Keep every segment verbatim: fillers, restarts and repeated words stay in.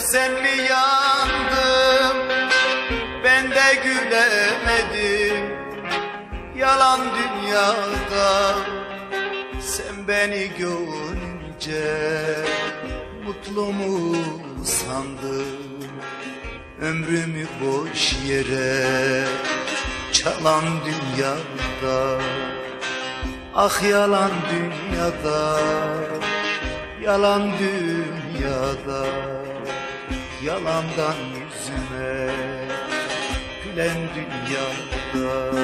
sen mi yandın, ben de gülemedim. Yalan dünyada sen beni görünce mutlu mu sandın? Ömrümü boş yere çalan dünyada, ah yalan dünyada, yalan dünyada, yalandan yüzüme gülen dünyada.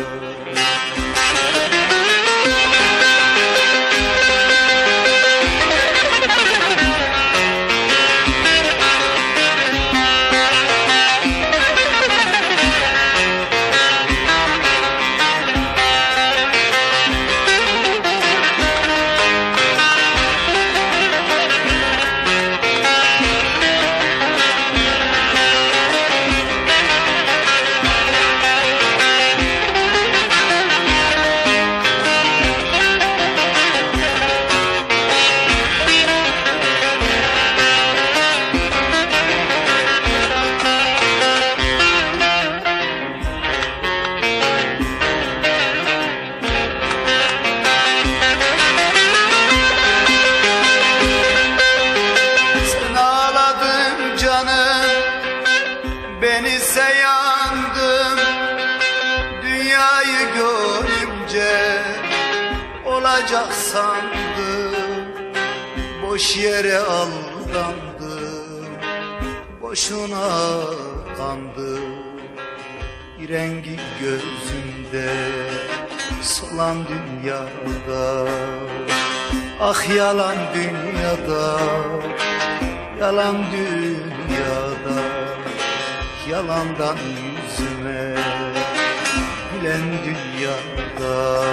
Ben ise yandım dünyayı görünce, olacak sandım, boş yere aldandım, boşuna kandım. Bir rengi gözümde solan dünyada, ah yalan dünyada, yalan dünyada, yalandan yüzüme gülen dünyada.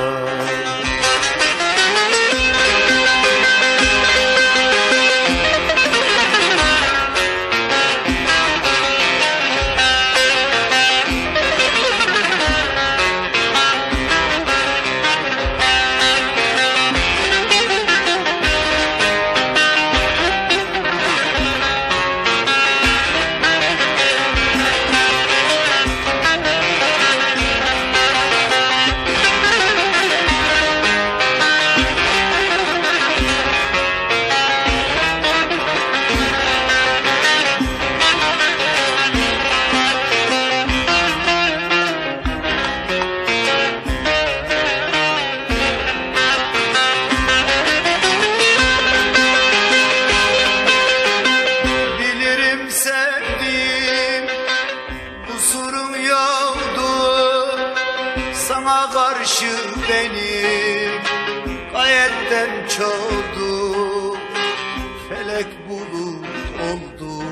Sana karşı benim gayetten çoğdu, felek bulut oldu,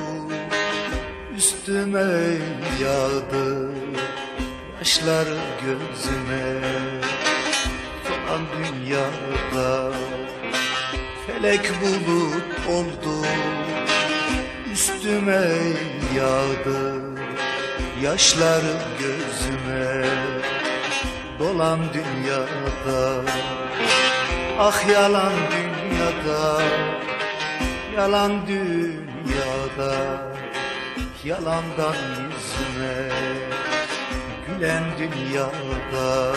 üstüme yağdı yaşlar gözüme. Falan dünyada felek bulut oldu, üstüme yağdı yaşlar gözüme. Dolan dünyada, ah yalan dünyada, yalan dünyada, yalandan yüzüme gülen dünyada.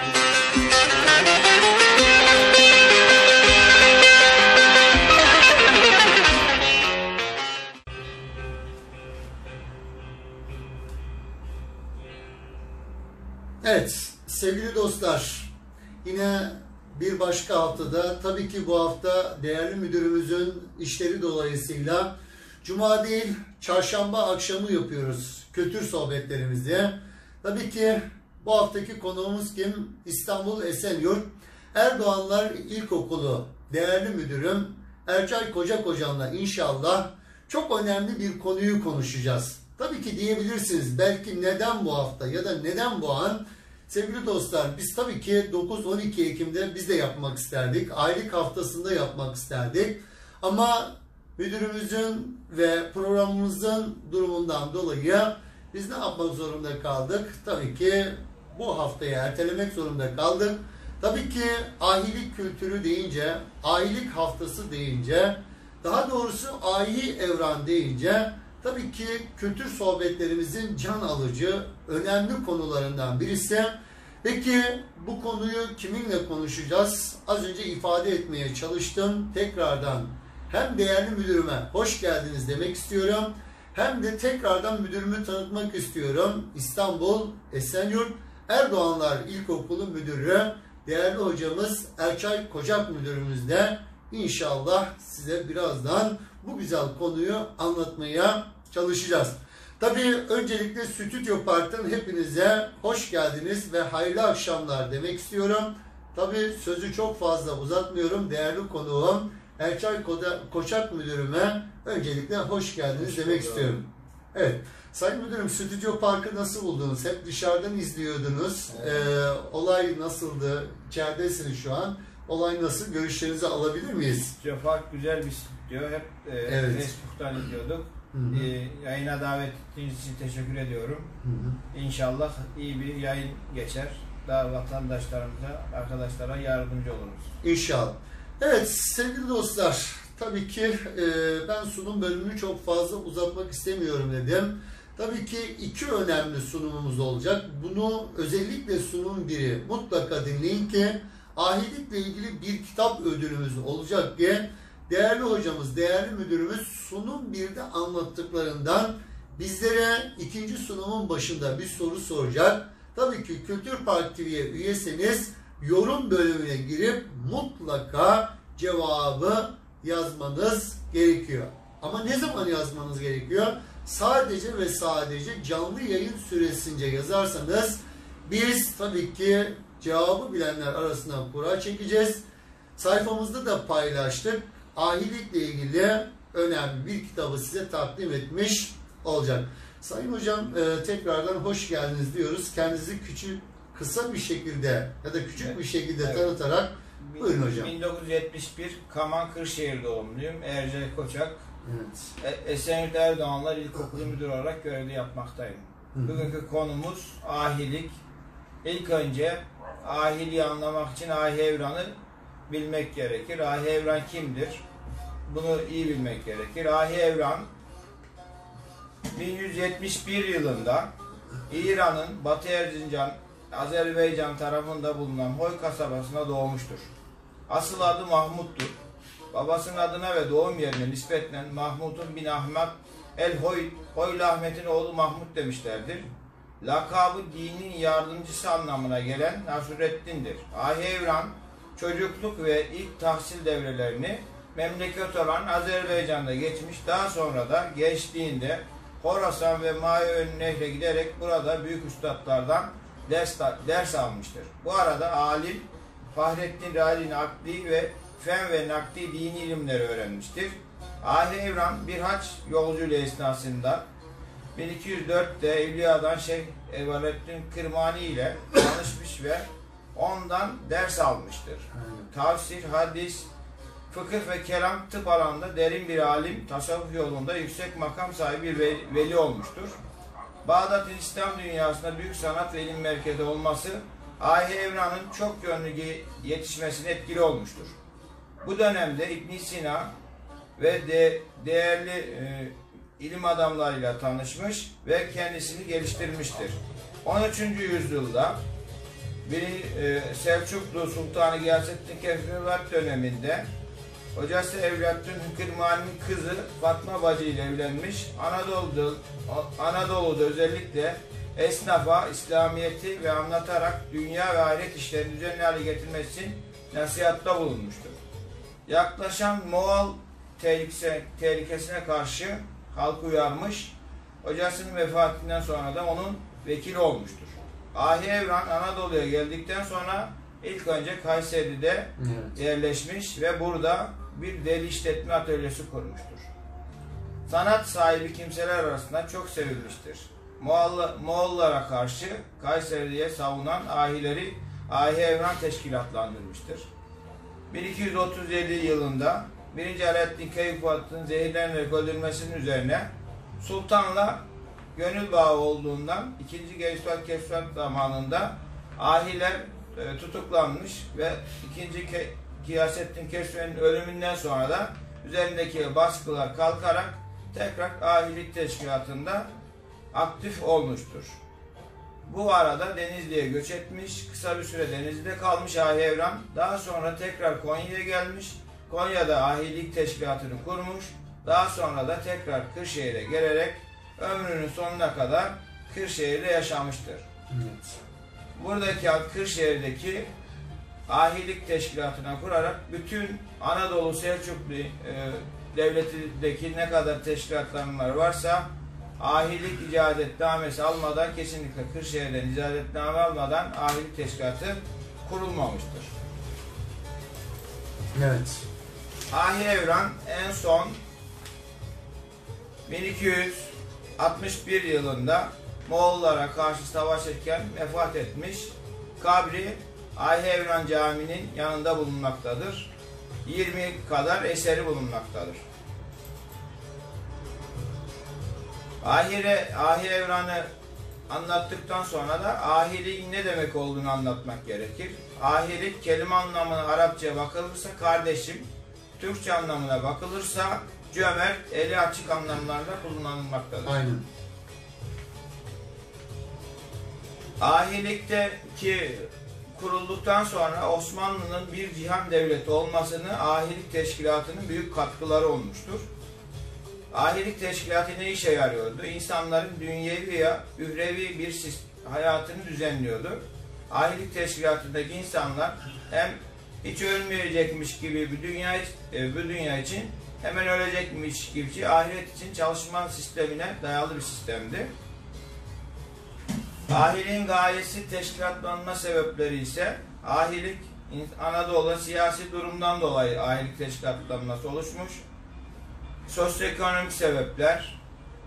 Evet sevgili dostlar, yine bir başka haftada, tabii ki bu hafta değerli müdürümüzün işleri dolayısıyla cuma değil çarşamba akşamı yapıyoruz kültür sohbetlerimizi. Tabii ki bu haftaki konuğumuz kim? İstanbul Esenyurt Erdoğanlar İlkokulu değerli müdürüm Erçay Kocakocan'la inşallah çok önemli bir konuyu konuşacağız. Tabii ki diyebilirsiniz belki neden bu hafta ya da neden bu an? Sevgili dostlar, biz tabii ki dokuz on iki Ekim'de biz de yapmak isterdik. Aylık haftasında yapmak isterdik. Ama müdürümüzün ve programımızın durumundan dolayı biz ne yapmak zorunda kaldık? Tabii ki bu haftaya ertelemek zorunda kaldık. Tabii ki ahilik kültürü deyince, ahilik haftası deyince, daha doğrusu ahi evran deyince tabii ki kültür sohbetlerimizin can alıcı, önemli konularından birisi. Peki bu konuyu kiminle konuşacağız? Az önce ifade etmeye çalıştım. Tekrardan hem değerli müdürüme hoş geldiniz demek istiyorum. Hem de tekrardan müdürümü tanıtmak istiyorum. İstanbul Esenyurt Erdoğanlar İlkokulu Müdürü, değerli hocamız Erçay Kocak Müdürümüz de inşallah size birazdan bu güzel konuyu anlatmaya çalışacağız. Tabii öncelikle Stüdyo Park'tan hepinize hoş geldiniz ve hayırlı akşamlar demek istiyorum. Tabii sözü çok fazla uzatmıyorum. Değerli konuğum Erçay Kocak Müdürüme öncelikle hoş geldiniz hoş demek istiyorum. Evet. Sayın Müdürüm, Stüdyo Park'ı nasıl buldunuz? Hep dışarıdan izliyordunuz. Evet. Ee, olay nasıldı? İçeridesiniz şu an. Olay nasıl? Görüşlerinizi alabilir miyiz? Stüdyo Park güzel bir stüdyo. Hep e, evet. Facebook'tan izliyorduk. Hı hı. E, yayına davet ettiğiniz için teşekkür ediyorum. Hı hı. İnşallah iyi bir yayın geçer. Daha vatandaşlarımıza, arkadaşlara yardımcı oluruz. İnşallah. Evet sevgili dostlar, tabii ki e, ben sunum bölümünü çok fazla uzatmak istemiyorum dedim. Tabii ki iki önemli sunumumuz olacak. Bunu özellikle sunum biri mutlaka dinleyin ki ahilikle ilgili bir kitap ödülümüz olacak ki değerli hocamız, değerli müdürümüz sunum birde anlattıklarından bizlere ikinci sunumun başında bir soru soracak. Tabii ki Kültür Park T V'ye üyeseniz yorum bölümüne girip mutlaka cevabı yazmanız gerekiyor. Ama ne zaman yazmanız gerekiyor? Sadece ve sadece canlı yayın süresince yazarsanız biz tabii ki cevabı bilenler arasından kura çekeceğiz. Sayfamızda da paylaştık. Ahilikle ilgili önemli bir kitabı size takdim etmiş olacak. Sayın hocam e, tekrardan hoş geldiniz diyoruz. Kendinizi küçük, kısa bir şekilde ya da küçük evet. bir şekilde evet. tanıtarak buyurun hocam. bin dokuz yüz yetmiş bir Kaman Kırşehir doğumluyum. Ercay Koçak. Evet. Esenyurt Erdoğanlar İlkokulu Müdürü olarak görevli yapmaktayım. Hı. Bugünkü konumuz ahilik. İlk önce ahiliği anlamak için ahi evranı bilmek gerekir. Ahi evran kimdir? Bunu iyi bilmek gerekir. Ahi evran bin yüz yetmiş bir yılında İran'ın Batı Erzincan, Azerbaycan tarafında bulunan Hoy kasabasına doğmuştur. Asıl adı Mahmud'dur. Babasının adına ve doğum yerine nispetle Mahmud'un bin Ahmet el-Hoy, Hoylu Ahmet'in oğlu Mahmud demişlerdir. Lakabı dinin yardımcısı anlamına gelen Nasrettin'dir. Ahi evran çocukluk ve ilk tahsil devrelerini memleket olan Azerbaycan'da geçmiş, daha sonra da gençliğinde Horasan ve Mayon Nehre giderek burada büyük üstadlardan ders, ders almıştır. Bu arada alim Fahrettin Razi Nakli ve fen ve nakli dini ilimleri öğrenmiştir. Ahi evran bir haç yolculuğu esnasında bin iki yüz dört'te Evliya'dan Şeyh Evalettin Kırmani ile tanışmış ve ondan ders almıştır. Tafsir, hadis, fıkıh ve kelam, tıp alanında derin bir alim, tasavvuf yolunda yüksek makam sahibi bir veli olmuştur. Bağdat'ın İslam dünyasında büyük sanat ve ilim merkezi olması Ahi evranın çok yönlü yetişmesine etkili olmuştur. Bu dönemde İbn Sina ve de, değerli e, ilim adamlarıyla tanışmış ve kendisini geliştirmiştir. on üçüncü yüzyılda bir e, Selçuklu Sultanı Gıyasettin Kefrevat döneminde hocası Evlattin Kırmani'nin kızı Fatma Bacı ile evlenmiş. Anadolu'da, Anadolu'da özellikle esnafa İslamiyet'i ve anlatarak dünya ve ahiret işlerini düzenli hale getirmesi için nasihatta bulunmuştur. Yaklaşan Moğol tehlikesine, tehlikesine karşı halkı uyarmış, hocasının vefatından sonra da onun vekili olmuştur. Ahi evran Anadolu'ya geldikten sonra ilk önce Kayseri'de evet. yerleşmiş ve burada bir deri işletme atölyesi kurmuştur. Sanat sahibi kimseler arasında çok sevilmiştir. Moğol, Moğollara karşı Kayseri'ye savunan ahileri Ahi Evran teşkilatlandırmıştır. bin iki yüz otuz yedi yılında birinci Alaaddin Keykubat'ın zehirlenerek öldürülmesinin üzerine sultanla gönül bağı olduğundan ikinci Geysuat Kesvat zamanında ahiler e, tutuklanmış ve ikinci Gıyasettin Kesvet'in ölümünden sonra da üzerindeki baskılar kalkarak tekrar ahilik teşkilatında aktif olmuştur. Bu arada Denizli'ye göç etmiş, kısa bir süre Denizli'de kalmış Ahi Evran, daha sonra tekrar Konya'ya gelmiş, Konya'da ahilik teşkilatını kurmuş, daha sonra da tekrar Kırşehir'e gelerek ömrünün sonuna kadar Kırşehir'de yaşamıştır. Evet. Buradaki Kırşehir'deki ahilik teşkilatına kurarak bütün Anadolu Selçuklu e, devletindeki ne kadar teşkilatlar varsa ahilik icazetnamesi almadan, kesinlikle Kırşehir'den icazetname almadan ahilik teşkilatı kurulmamıştır. Evet. Ahi Evran en son bin iki yüz altmış bir yılında Moğollara karşı savaşırken vefat etmiş. Kabri Ahi Evran Camii'nin yanında bulunmaktadır. yirmi kadar eseri bulunmaktadır. Ahire, Ahi Evran'ı anlattıktan sonra da ahiliğin ne demek olduğunu anlatmak gerekir. Ahilik kelime anlamına Arapçaya bakılırsa kardeşim, Türkçe anlamına bakılırsa cömert, eli açık anlamlarla kullanılmaktadır. Aynen. Ahilikteki kurulduktan sonra Osmanlı'nın bir cihan devleti olmasını ahilik teşkilatının büyük katkıları olmuştur. Ahilik teşkilatı ne işe yarıyordu? İnsanların dünyevi ya ührevi bir hayatını düzenliyordu. Ahilik teşkilatındaki insanlar hem hiç ölmeyecekmiş gibi bir dünya, bu dünya için hemen ölecekmiş gibi ahiret için çalışma sistemine dayalı bir sistemdi. Ahiliğin gayesi, teşkilatlanma sebepleri ise ahilik Anadolu'da siyasi durumdan dolayı ahilik teşkilatlanması oluşmuş. Sosyoekonomik sebepler,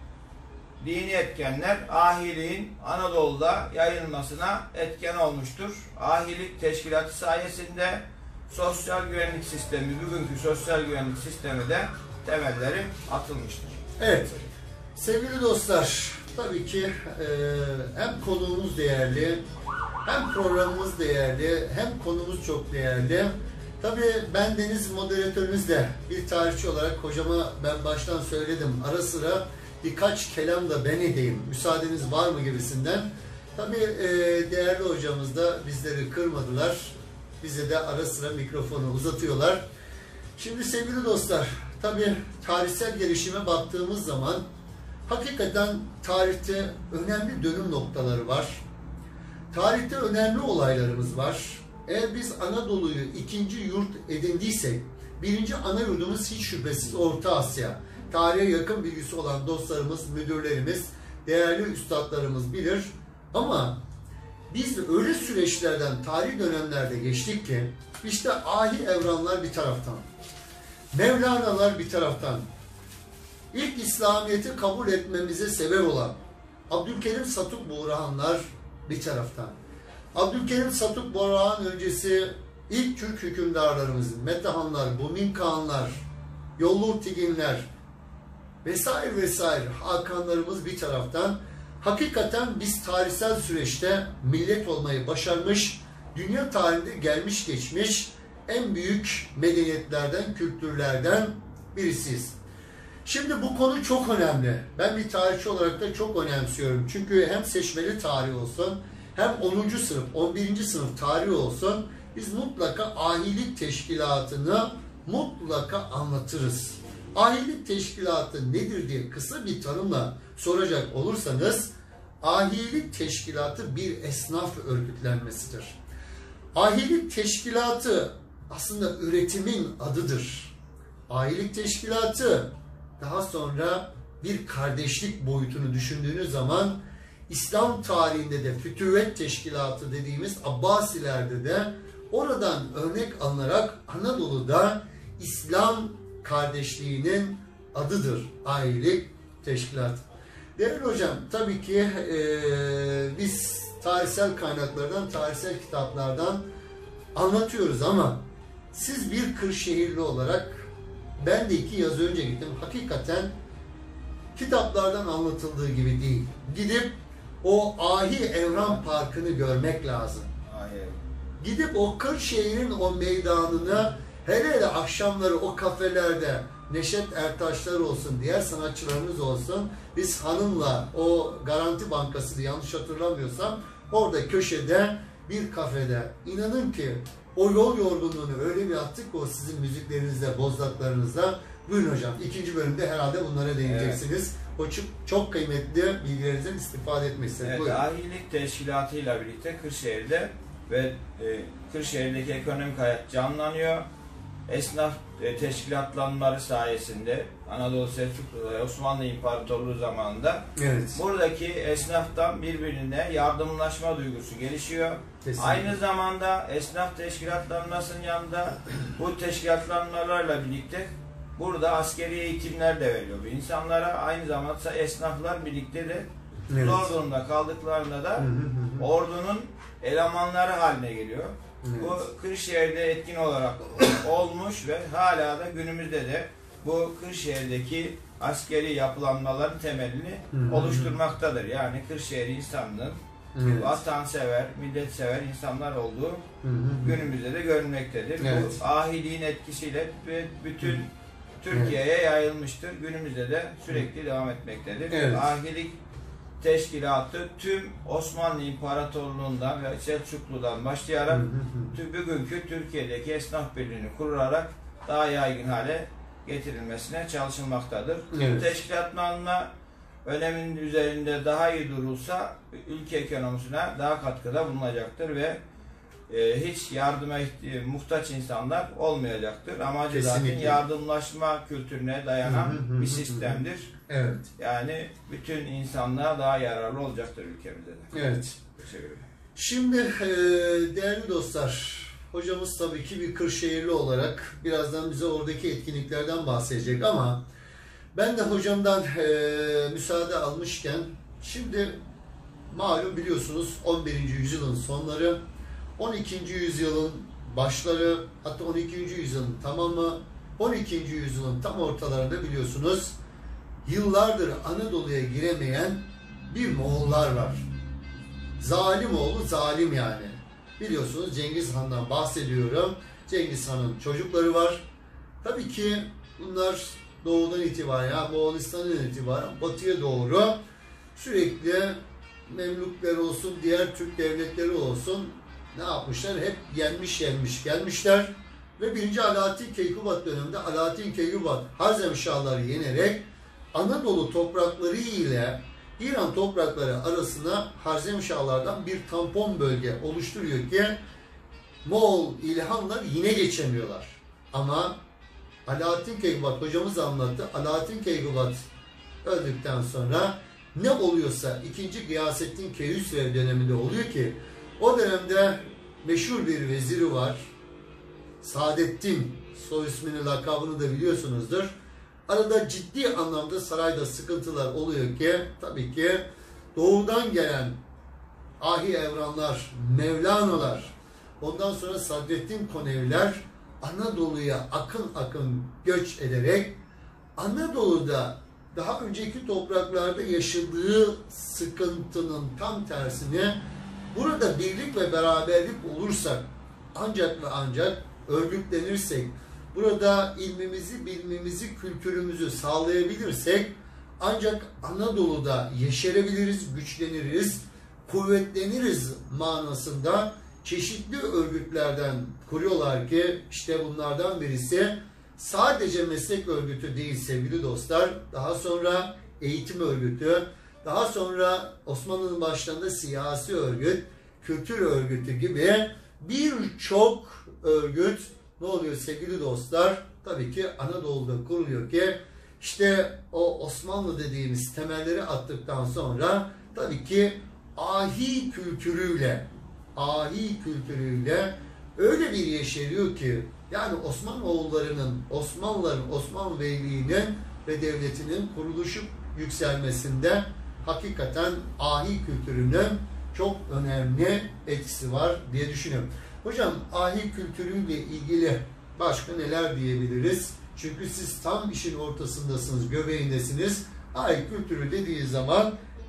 dini etkenler ahiliğin Anadolu'da yayılmasına etken olmuştur. Ahilik teşkilatı sayesinde sosyal güvenlik sistemi, bugünkü sosyal güvenlik sistemi de temelleri atılmıştır. Evet. Sevgili dostlar, tabii ki e, hem konuğumuz değerli, hem programımız değerli, hem konumuz çok değerli. Tabii ben Deniz moderatörünüz de bir tarihçi olarak hocama ben baştan söyledim. Ara sıra birkaç kelam da ben edeyim. Müsaadeniz var mı gibisinden. Tabii e, değerli hocamız da bizleri kırmadılar. Bize de ara sıra mikrofonu uzatıyorlar. Şimdi sevgili dostlar, tabii tarihsel gelişime baktığımız zaman hakikaten tarihte önemli dönüm noktaları var. Tarihte önemli olaylarımız var. Eğer biz Anadolu'yu ikinci yurt edindiysek, birinci ana yurdumuz hiç şüphesiz Orta Asya. Tarihe yakın bilgisi olan dostlarımız, müdürlerimiz, değerli üstadlarımız bilir. Ama biz öyle süreçlerden, tarih dönemlerde geçtik ki, işte Ahi Evranlar bir taraftan, Mevlana'lar bir taraftan, ilk İslamiyet'i kabul etmemize sebep olan Abdülkerim Satuk Burhanlar bir taraftan. Abdülkerim Satuk Burhan öncesi ilk Türk hükümdarlarımız, Metehanlar, Bumin Kağanlar, Yollur Tiginler vesaire vesaire Hakanlarımız bir taraftan. Hakikaten biz tarihsel süreçte millet olmayı başarmış, dünya tarihinde gelmiş geçmiş en büyük medeniyetlerden, kültürlerden birisiyiz. Şimdi bu konu çok önemli. Ben bir tarihçi olarak da çok önemsiyorum. Çünkü hem seçmeli tarih olsun, hem onuncu sınıf, on birinci sınıf tarih olsun, biz mutlaka ahilik teşkilatını mutlaka anlatırız. Ahilik teşkilatı nedir diye kısa bir tanımla soracak olursanız, ahilik teşkilatı bir esnaf örgütlenmesidir. Ahilik teşkilatı aslında üretimin adıdır. Ahilik teşkilatı daha sonra bir kardeşlik boyutunu düşündüğünüz zaman İslam tarihinde de Fütüvet Teşkilatı dediğimiz Abbasilerde de oradan örnek alınarak Anadolu'da İslam kardeşliğinin adıdır ahilik teşkilatı. Değerli hocam, tabii ki e, biz tarihsel kaynaklardan, tarihsel kitaplardan anlatıyoruz ama siz bir Kırşehirli olarak, ben de iki yaz önce gittim, hakikaten kitaplardan anlatıldığı gibi değil. Gidip o Ahi Evran Parkı'nı görmek lazım. Ahi. Gidip o Kırşehir'in o meydanını hele hele akşamları o kafelerde Neşet Ertaşlar olsun, diğer sanatçılarımız olsun, biz hanımla o Garanti Bankası'nı yanlış hatırlamıyorsam orada köşede bir kafede, inanın ki o yol yorgunluğunu öyle bir attık ki o sizin müziklerinizde, bozdaklarınızda. Buyurun hocam, ikinci bölümde herhalde bunlara değineceksiniz. Evet. O çok, çok kıymetli bilgilerinizden istifade etmek istedim. Evet, buyurun. Ahilik Teşkilatı ile birlikte Kırşehir'de ve e, Kırşehir'deki ekonomik hayat canlanıyor. Esnaf e, teşkilatlanmaları sayesinde Anadolu Selçuklu ve Osmanlı İmparatorluğu zamanında evet. buradaki esnaftan birbirine yardımlaşma duygusu gelişiyor. Kesinlikle. Aynı zamanda esnaf teşkilatlanmasının yanında bu teşkilatlanmalarla birlikte burada askeri eğitimler de veriliyor bu insanlara. Aynı zamanda esnaflar birlikte de evet. zor durumda kaldıklarında da ordunun elemanları haline geliyor. Evet. Bu Kırşehir'de etkin olarak olmuş ve hala da günümüzde de bu Kırşehir'deki askeri yapılanmaların temelini Hı-hı. oluşturmaktadır. Yani Kırşehir insanlığın evet. vatansever, milletsever insanlar olduğu Hı-hı. günümüzde de görünmektedir. Evet. Bu ahiliğin etkisiyle bütün Türkiye'ye yayılmıştır. Günümüzde de sürekli devam etmektedir. Evet. Ahilik Teşkilatı tüm Osmanlı İmparatorluğu'ndan ve Selçuklu'dan başlayarak tüm bugünkü Türkiye'deki esnaf birliğini kurularak daha yaygın hale getirilmesine çalışılmaktadır. Evet. Teşkilatlanma öneminin üzerinde daha iyi durulsa ülke ekonomisine daha katkıda bulunacaktır ve e, hiç yardıma muhtaç insanlar olmayacaktır. Amacı Kesinlikle. zaten yardımlaşma kültürüne dayanan bir sistemdir. Evet. Yani bütün insanlığa daha yararlı olacaktır ülkemizde de. Evet. Teşekkür ederim. Şimdi e, değerli dostlar, hocamız tabii ki bir Kırşehirli olarak birazdan bize oradaki etkinliklerden bahsedecek ama ben de hocamdan e, müsaade almışken şimdi malum biliyorsunuz on birinci yüzyılın sonları, on ikinci yüzyılın başları, hatta on ikinci yüzyılın tamamı, on ikinci yüzyılın tam ortalarında biliyorsunuz yıllardır Anadolu'ya giremeyen bir Moğollar var. Zalim oğlu zalim yani. Biliyorsunuz Cengiz Han'dan bahsediyorum. Cengiz Han'ın çocukları var. Tabii ki bunlar doğudan itibaren, Moğolistan'dan itibaren batıya doğru sürekli Memlükler olsun, diğer Türk devletleri olsun ne yapmışlar? Hep yenmiş yenmiş gelmişler. Ve birinci Alaaddin Keykubat döneminde Alaaddin Keykubat Harzemşahları yenerek Anadolu toprakları ile İran toprakları arasına Harzemşahlardan bir tampon bölge oluşturuyor ki Moğol İlhanlar yine geçemiyorlar. Ama Alaaddin Keykubat hocamız anlattı. Alaaddin Keykubat öldükten sonra ne oluyorsa ikinci Gıyasettin Keyhüsrev döneminde oluyor ki o dönemde meşhur bir veziri var. Saadettin, soy ismini, lakabını da biliyorsunuzdur. Arada ciddi anlamda sarayda sıkıntılar oluyor ki tabii ki doğudan gelen Ahi Evranlar, Mevlanalar, ondan sonra Sadrettin Koneviler Anadolu'ya akın akın göç ederek Anadolu'da daha önceki topraklarda yaşadığı sıkıntının tam tersini burada birlik ve beraberlik olursak ancak ve ancak örgütlenirsek, burada ilmimizi, bilmimizi, kültürümüzü sağlayabilirsek ancak Anadolu'da yeşerebiliriz, güçleniriz, kuvvetleniriz manasında çeşitli örgütlerden kuruyorlar ki işte bunlardan birisi sadece meslek örgütü değil sevgili dostlar, daha sonra eğitim örgütü, daha sonra Osmanlı'nın başlarında siyasi örgüt, kültür örgütü gibi birçok örgüt ne oluyor sevgili dostlar? Tabii ki Anadolu'da kuruluyor ki işte o Osmanlı dediğimiz temelleri attıktan sonra tabii ki ahi kültürüyle ahi kültürüyle öyle bir yeşeriyor ki yani Osmanoğullarının, Osmanlıların, Osmanlı Beyliği'nin ve devletinin kuruluşu yükselmesinde hakikaten ahi kültürünün çok önemli etkisi var diye düşünüyorum. Hocam ahi kültürüyle ilgili başka neler diyebiliriz? Çünkü siz tam işin ortasındasınız, göbeğindesiniz. Ahi kültürü dediği zaman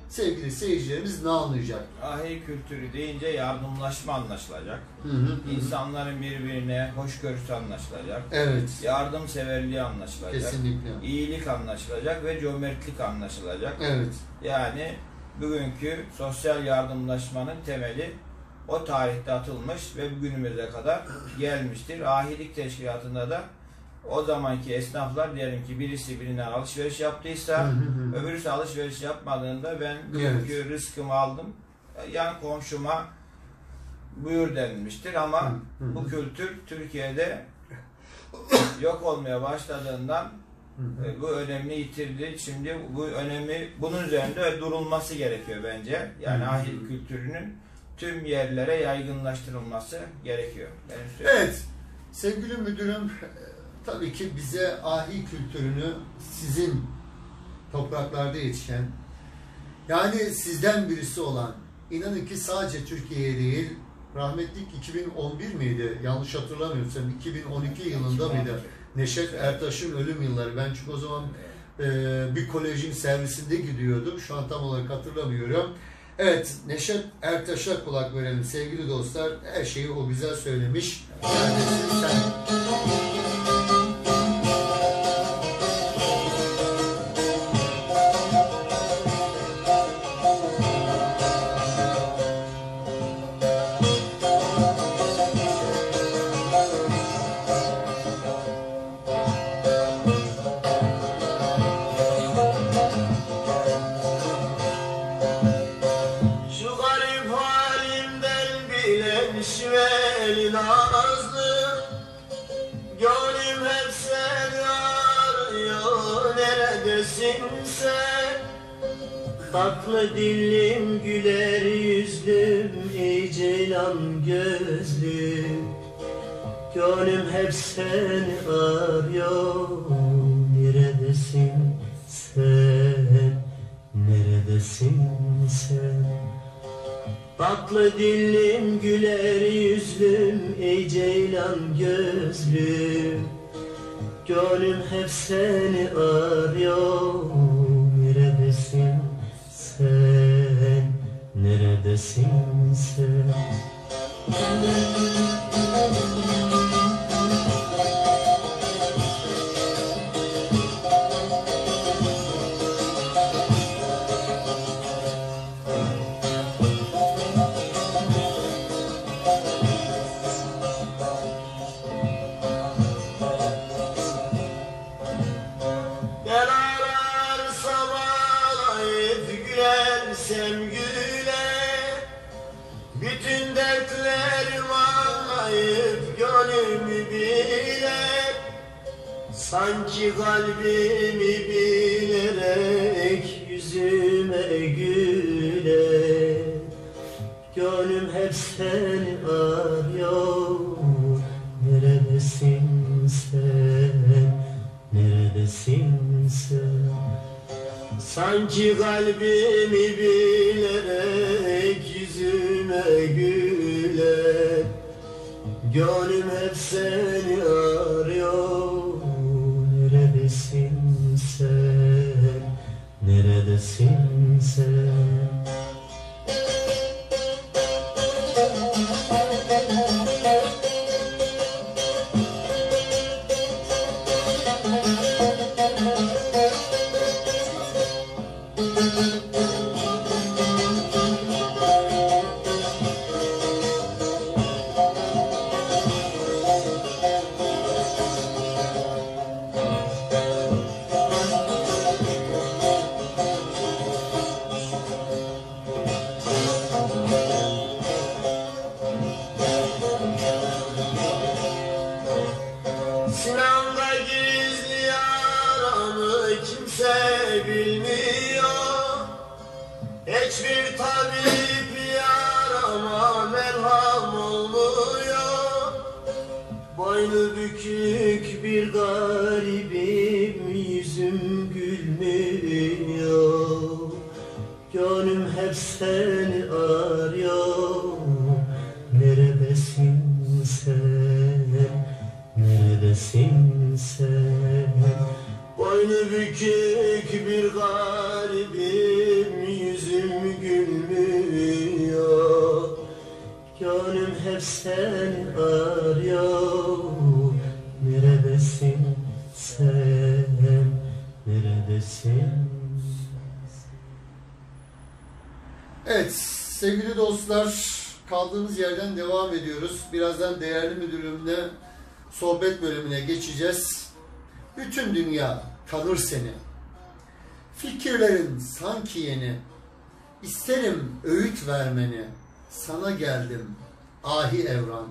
sevgili seyircilerimiz ne anlayacak? Ahil kültürü deyince yardımlaşma anlaşılacak. Hı hı, hı. İnsanların birbirine hoşgörüsü anlaşılacak. Evet. Yardımseverliği anlaşılacak. Kesinlikle. İyilik anlaşılacak ve cömertlik anlaşılacak. Evet. Yani bugünkü sosyal yardımlaşmanın temeli o tarihte atılmış ve bugünümüze kadar gelmiştir. Ahilik teşkilatında da o zamanki esnaflar, diyelim ki birisi birine alışveriş yaptıysa, Hı hı hı. öbürüsü alışveriş yapmadığında ben bugünkü Evet. rızkımı aldım, yan komşuma buyur denilmiştir. Ama Hı hı. bu kültür Türkiye'de yok olmaya başladığından Hı hı. e, bu önemini yitirdi. Şimdi bu önemi, bunun üzerinde durulması gerekiyor bence. Yani Hı hı. ahil kültürünün tüm yerlere yaygınlaştırılması gerekiyor. Benim söyleyeyim. Evet. Sevgili müdürüm, e, tabii ki bize ahil kültürünü sizin topraklarda yetişen, yani sizden birisi olan, inanın ki sadece Türkiye'ye değil, rahmetlik iki bin on bir miydi? Yanlış hatırlamıyorsam iki bin on iki yılında mıydı? Neşet Ertaş'ın ölüm yılları. Ben çünkü o zaman e, bir kolejin servisinde gidiyordum. Şu an tam olarak hatırlamıyorum. Evet, Neşet Ertaş'a kulak verelim sevgili dostlar. Her şeyi o güzel söylemiş. Neredesin sen? Şu garip halimden bilen şiveli nazlı, gönlüm hep seni arıyor, neredesin sen? Tatlı dillim, güler yüzlüm, ey ceylan gözlüm, gönlüm hep seni arıyor, neredesin sen? Neredesin sen? Tatlı dillim, güler yüzlüm, ey ceylan gözlüm, gönlüm hep seni arıyor, neredesin sen? Neredesin sen? Ben ararsam ağlayıp gülersem güle, bütün dertlerim ağlayıp gönlümü bile, sanki kalbimi bilerek yüzüme güle, gönlüm hep seni arıyor, neredesin sen? Neredesin sen? Sanki kalbimi bilerek yüzüme güler, gönlüm hep seni arıyor, neredesin sen? Neredesin sen? Sinan'da gizli yaramı kimse bilmiyor, hiçbir tabip yarama merham olmuyor. Boynu bükük bir garibim, yüzüm gülmüyor, gönlüm hep seni arıyor, neredesin sen? Neredesin sen? Boynu bükük bir garibim, yüzüm gülmüyor. Gönlüm hep seni arıyor. Neredesin sen, neredesin? Evet sevgili dostlar, kaldığımız yerden devam ediyoruz. Birazdan değerli müdürümle sohbet bölümüne geçeceğiz. Bütün dünya tanır seni. Fikirlerin sanki yeni. İsterim öğüt vermeni. Sana geldim ahi evran.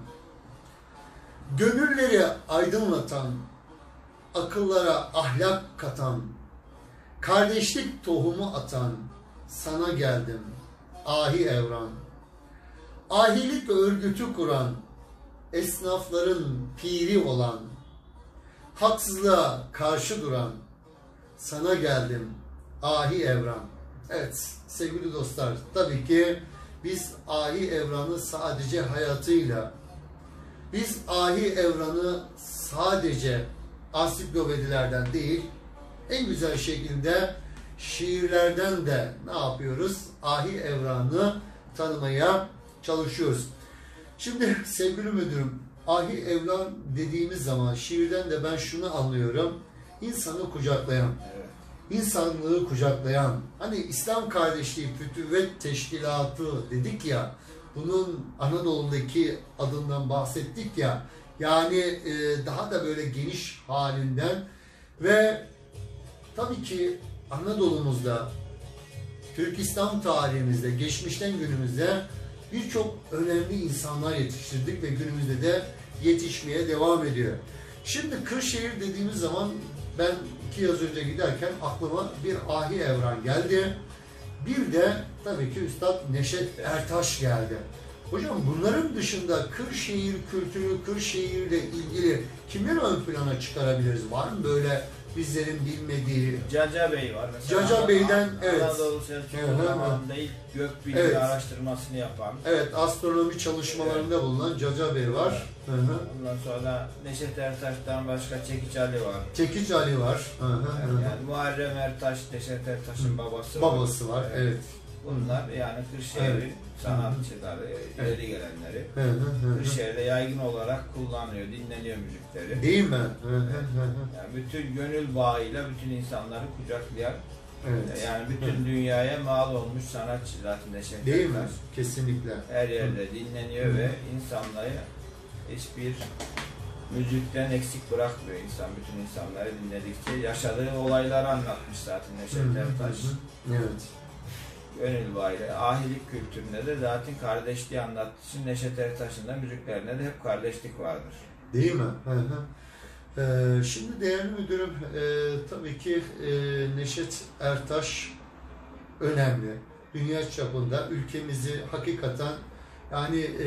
Gönülleri aydınlatan, akıllara ahlak katan, kardeşlik tohumu atan, sana geldim ahi evran. Ahilik örgütü kuran, esnafların piri olan, haksızlığa karşı duran, sana geldim ahi evran. Evet sevgili dostlar, tabii ki biz ahi evranı sadece hayatıyla, biz ahi evranı sadece ansiklopedilerden değil, en güzel şekilde şiirlerden de ne yapıyoruz? Ahi evranı tanımaya çalışıyoruz. Şimdi sevgili müdürüm, ahi evran dediğimiz zaman şiirden de ben şunu anlıyorum. İnsanı kucaklayan, Evet. insanlığı kucaklayan, hani İslam Kardeşliği Fütüvvet Teşkilatı dedik ya, bunun Anadolu'daki adından bahsettik ya, yani e, daha da böyle geniş halinden ve tabii ki Anadolu'muzda, Türk İslam tarihimizde, geçmişten günümüzde birçok önemli insanlar yetiştirdik ve günümüzde de yetişmeye devam ediyor. Şimdi Kırşehir dediğimiz zaman ben iki yaz önce giderken aklıma bir ahi evran geldi. Bir de tabii ki Üstad Neşet Ertaş geldi. Hocam bunların dışında Kırşehir kültürü, Kırşehir'le ilgili kimleri ön plana çıkarabiliriz? Var mı böyle bizlerin bilmediği? Caca Bey var mesela. Caca Bey'den, evet. Anadolu Selçuklu zamanında ilk gökbilgi Evet. araştırmasını yapan. Evet, astronomi çalışmalarında bulunan Caca Bey var. Hı hı. Ondan sonra Neşet Ertaş'tan başka Çekiç Ali var. Çekiç Ali var. Hı hı, Yani, hı hı. yani Muharrem Ertaş, Neşet Ertaş'ın babası, Babası var, evet. Bunlar yani Kırşehir'in Evet. sanatçıları, Evet. ileri gelenleri. Hı hı, hı hı. Kırşehir'de yaygın olarak kullanılıyor, dinleniyor müzikleri. Değil mi? Hı hı, hı hı. Yani bütün gönül bağıyla bütün insanları kucaklayan, Evet. yani bütün dünyaya mal olmuş sanatçı zaten Neşet Değil mi? Ertaş. Kesinlikle. Her yerde dinleniyor Hı. ve insanları hiçbir müzikten eksik bırakmıyor insan. Bütün insanları dinledikçe yaşadığı olayları anlatmış zaten Hı Neşet hı, Ertaş. hı hı. Evet. Gönül bağıyla. Ahilik kültüründe de zaten kardeşliği anlattığı için Neşet Ertaş'ın da müziklerinde de hep kardeşlik vardır. Değil mi? Hı hı. Ee, şimdi değerli müdürüm, e, tabii ki e, Neşet Ertaş önemli. Dünya çapında ülkemizi hakikaten yani e,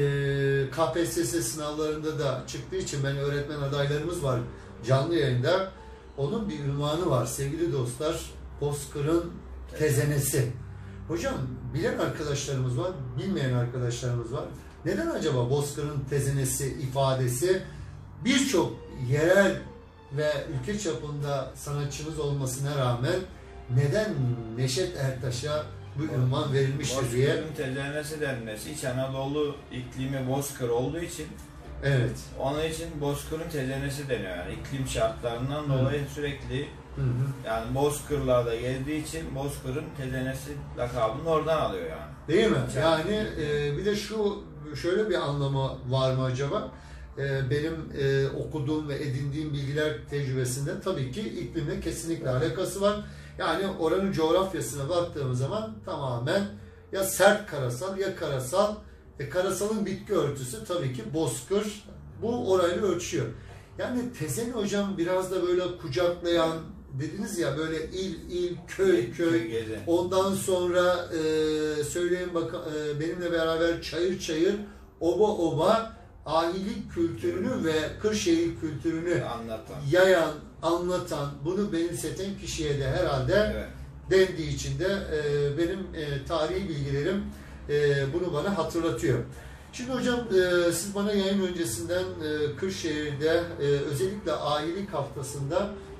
K P S S sınavlarında da çıktığı için ben öğretmen adaylarımız var canlı yayında. Onun bir ünvanı var sevgili dostlar. Bozkır'ın tezenesi. Hocam bilen arkadaşlarımız var, bilmeyen arkadaşlarımız var. Neden acaba Bozkır'ın tezenesi ifadesi birçok yerel ve ülke çapında sanatçımız olmasına rağmen neden Neşet Ertaş'a bu ünvan verilmiştir diye. Bozkır'ın tezenesi denmesi İç Anadolu iklimi Bozkır olduğu için Evet. onun için Bozkır'ın tezenesi deniyor. Yani iklim şartlarından dolayı sürekli Hı hı. yani Bozkır'larda gezdiği için Bozkır'ın tezenesi lakabını oradan alıyor yani. Değil mi? Yani e, bir de şu şöyle bir anlamı var mı acaba? E, benim e, okuduğum ve edindiğim bilgiler tecrübesinde tabii ki iklimle kesinlikle alakası var. Yani oranın coğrafyasına baktığımız zaman tamamen ya sert karasal ya karasal. E, karasalın bitki örtüsü tabii ki bozkır. Bu orayla ölçüyor. Yani tezeni hocam biraz da böyle kucaklayan dediniz ya böyle il il köy köy. Gezen. Ondan sonra e, söyleyin bak e, benimle beraber çayır çayır oba oba ahilik kültürünü ve Kırşehir kültürünü Anlatan. yayan, anlatan, bunu benimseten kişiye de herhalde Evet. dendiği için de e, benim e, tarihi bilgilerim e, bunu bana hatırlatıyor. Şimdi hocam e, siz bana yayın öncesinden e, Kırşehir'de e, özellikle ahilik haftasında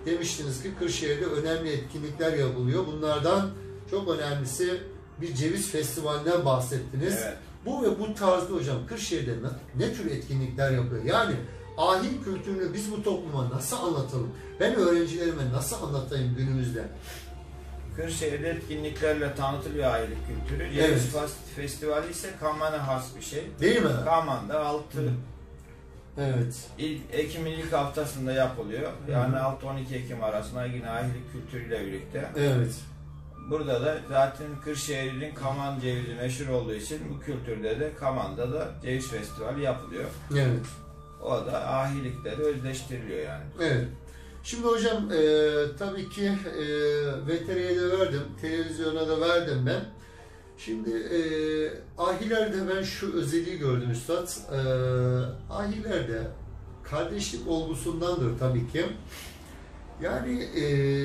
demiştiniz ki Kırşehir'de önemli etkinlikler yapılıyor. Bunlardan çok önemlisi bir ceviz festivalinden bahsettiniz. Evet. Bu ve bu tarzda hocam Kırşehir'de ne, ne tür etkinlikler yapıyor? Yani ahil kültürünü biz bu topluma nasıl anlatalım? Ben öğrencilerime nasıl anlatayım günümüzde? Kırşehir'de etkinliklerle tanıtıl bir ahilik kültürü. Ceviz Evet. Festivali ise Kaman'a has bir şey. Değil mi? Kaman'da altı Evet. İlk, Ekim'in ilk haftasında yapılıyor. Yani altı on iki Ekim arasında yine ahilik kültürüyle birlikte. Evet. Burada da zaten Kırşehir'in Kaman cevizi meşhur olduğu için bu kültürde de Kaman'da da ceviz festivali yapılıyor. Evet. O da ahilikle de özdeştiriliyor yani. Evet. Şimdi hocam e, tabii ki e, V T R'ye de verdim, televizyona da verdim ben. Şimdi e, ahilerde ben şu özelliği gördüm üstad. E, ahilerde kardeşlik olgusundandır tabii ki. Yani e,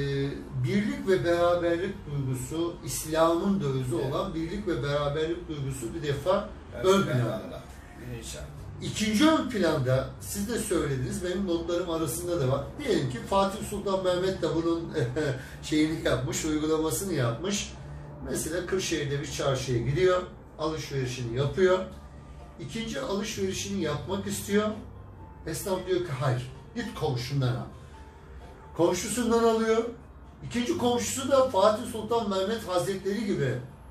birlik ve beraberlik duygusu, İslam'ın da özü olan birlik ve beraberlik duygusu bir defa ön planda. İnşallah. İkinci ön planda, siz de söylediniz, benim notlarım arasında da var. Diyelim ki Fatih Sultan Mehmet de bunun şeyini yapmış, uygulamasını yapmış. Mesela Kırşehir'de bir çarşıya gidiyor, alışverişini yapıyor. İkinci alışverişini yapmak istiyor. Esnaf diyor ki hayır, git komşundan al. Komşusundan alıyor. İkinci komşusu da Fatih Sultan Mehmet Hazretleri gibi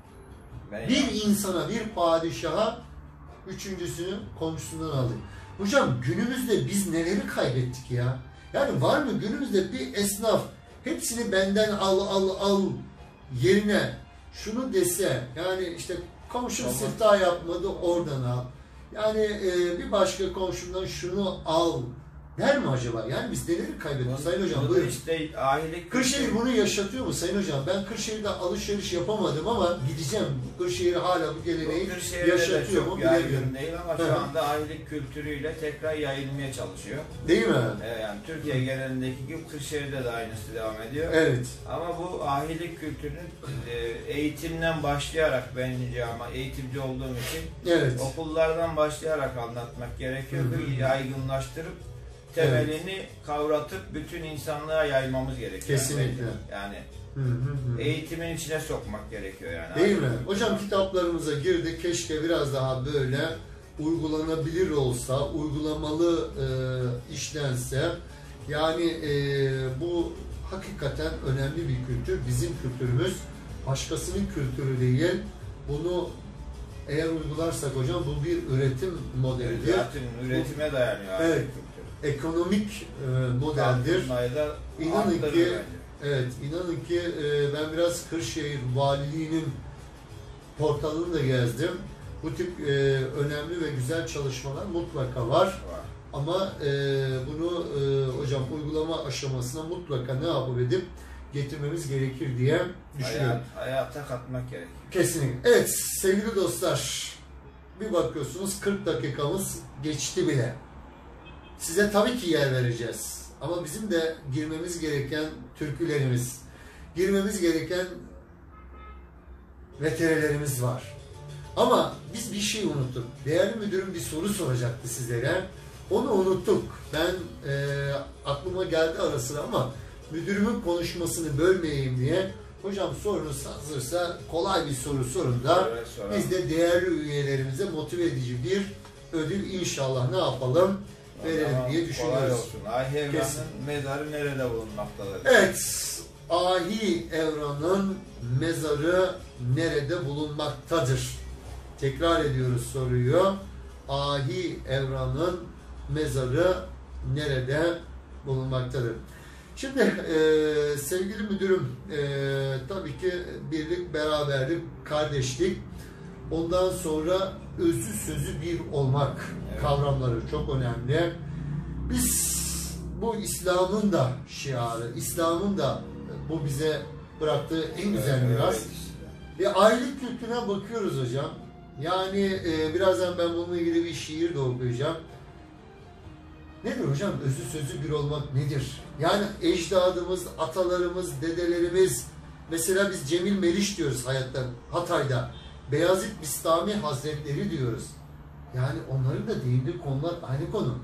Ben bir ya. insana, bir padişaha üçüncüsünü komşusundan alıyor. Hocam günümüzde biz neleri kaybettik ya? Yani var mı günümüzde bir esnaf hepsini benden al al al yerine şunu dese, yani işte komşum Tamam. siftah yapmadı oradan al. Yani e, bir başka komşumdan şunu al der mi acaba? Yani biz neleri kaybettik Sayın Hocam? Bunu Buyurun. işte ahilik Kırşehir bunu yaşatıyor mu Sayın Hocam? Ben Kırşehir'de alışveriş yapamadım ama gideceğim. Kırşehir hala bu geleneği Kırşehir'de de yaşatıyor mu çok bilemiyorum. yaygın değil ama şu Evet. anda ahilik kültürüyle tekrar yayılmaya çalışıyor. Değil mi? Ee, yani Türkiye genelindeki gibi Kırşehir'de de aynısı devam ediyor. Evet. Ama bu ahilik kültürünün e, eğitimden başlayarak, bence ama eğitimci olduğum için Evet. okullardan başlayarak anlatmak gerekiyor ki yaygınlaştırıp temelini kavratıp bütün insanlığa yaymamız gerekiyor. Kesinlikle. Yani Hı hı hı. eğitimin içine sokmak gerekiyor yani. Değil mi? Hocam kitaplarımıza girdi. Keşke biraz daha böyle uygulanabilir olsa, uygulamalı e, işlense. Yani e, bu hakikaten önemli bir kültür. Bizim kültürümüz başkasının kültürü değil. Bunu eğer uygularsak hocam bu bir üretim modelidir. Zaten üretime dayanıyor. Evet. ahilik kültürü. Ekonomik e, modeldir. Kalkınmayı da İnanın arttırır ki bence. evet, inanın ki e, ben biraz Kırşehir Valiliğinin portalını da gezdim. Bu tip e, önemli ve güzel çalışmalar mutlaka var. Var. Ama e, bunu e, hocam uygulama aşamasına mutlaka ne yapıp edip getirmemiz gerekir diye düşünüyorum. Hayat, hayata katmak gerekiyor. Kesinlikle. Evet sevgili dostlar, bir bakıyorsunuz kırk dakikamız geçti bile. Size tabii ki yer vereceğiz. Ama bizim de girmemiz gereken türkülerimiz, girmemiz gereken veterinerlerimiz var. Ama biz bir şey unuttuk. Değerli müdürüm bir soru soracaktı sizlere. Onu unuttuk. Ben e, aklıma geldi ara sıra ama müdürümün konuşmasını bölmeyeyim diye. Hocam sorunuz hazırsa kolay bir soru sorun da Evet, soralım. biz de değerli üyelerimize motive edici bir ödül inşallah ne yapalım verelim Ama diye kolay düşünüyoruz. olsun. Ahi Kesin. Evran'ın mezarı nerede bulunmaktadır? Evet, Ahi Evran'ın mezarı nerede bulunmaktadır? Tekrar ediyoruz soruyu. Ahi Evran'ın mezarı nerede bulunmaktadır? Şimdi e, sevgili müdürüm, e, tabii ki birlik, beraberlik, kardeşlik, ondan sonra özü sözü bir olmak Evet. kavramları çok önemli. Biz bu İslam'ın da şiarı, İslam'ın da bu bize bıraktığı en güzel Evet, miras. evet. Ve ailelik kültürüne bakıyoruz hocam. Yani e, birazdan ben bununla ilgili bir şiir de okuyacağım. Nedir hocam? Özü sözü bir olmak nedir? Yani ecdadımız, atalarımız, dedelerimiz, mesela biz Cemil Meriç diyoruz hayatta, Hatay'da. Beyazıt Bistami Hazretleri diyoruz. Yani onların da değindiği konular aynı konu.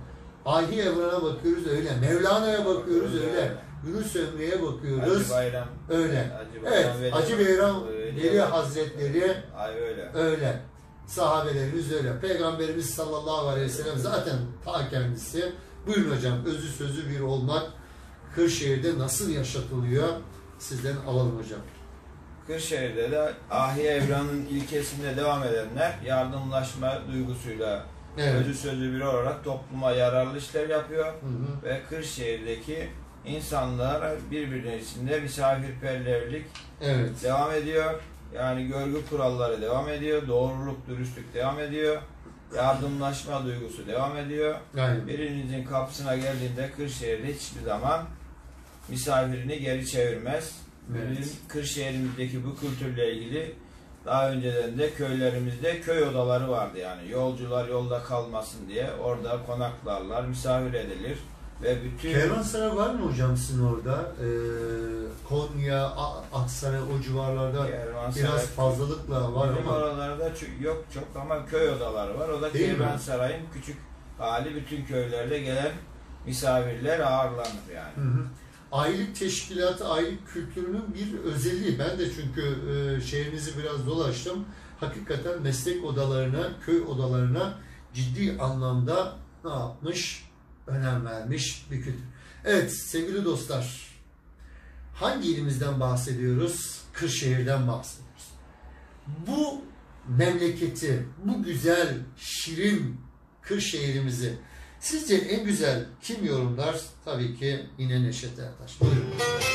Ahi Evran'a bakıyoruz öyle. Mevlana'ya bakıyoruz Öyle. öyle. Yunus Emre'ye bakıyoruz. Hacı Bayram. Öyle. Hacı Bayram Evet. Veli- Hacı Bayram Veli- Veli Hazretleri Ay öyle. öyle. Sahabelerimiz öyle. Peygamberimiz sallallahu aleyhi ve sellem zaten ta kendisi. Buyurun hocam, özü sözü bir olmak Kırşehir'de nasıl yaşatılıyor? Sizden alalım hocam. Kırşehir'de de Ahi Evran'ın ilkesinde devam edenler yardımlaşma duygusuyla Evet. özü sözü bir olarak topluma yararlı işler yapıyor. Hı hı. Ve Kırşehir'deki insanlar birbirinin içinde misafirperverlik Evet. devam ediyor. Yani görgü kuralları devam ediyor. Doğruluk, dürüstlük devam ediyor. Yardımlaşma duygusu devam ediyor. Aynen. Birinizin kapısına geldiğinde Kırşehir'de hiçbir zaman misafirini geri çevirmez. Evet. Bizim Kırşehir'imizdeki bu kültürle ilgili daha önceden de köylerimizde köy odaları vardı yani. Yolcular yolda kalmasın diye orada konaklarlar, misafir edilir ve bütün Kervansaray var mı hocam sizin orada? Ee, Konya, A- Aksaray o civarlarda Kervansaray biraz fazlalıkla var bizim ama oralarda ço- yok çok ama köy odaları var. O da Değil mi? Kervansaray'ın küçük hali, bütün köylerde gelen misafirler ağırlanır yani. Hı hı. Aylık teşkilatı, aylık kültürünün bir özelliği. Ben de çünkü e, şehrinizi biraz dolaştım. Hakikaten meslek odalarına, köy odalarına ciddi anlamda ne yapmış? Önem vermiş bir kültür. Evet sevgili dostlar, hangi ilimizden bahsediyoruz? Kırşehir'den bahsediyoruz. Bu memleketi, bu güzel, şirin Kırşehir'imizi sizce en güzel kim yorumlar? Tabii ki yine Neşet Ertaş. Buyurun.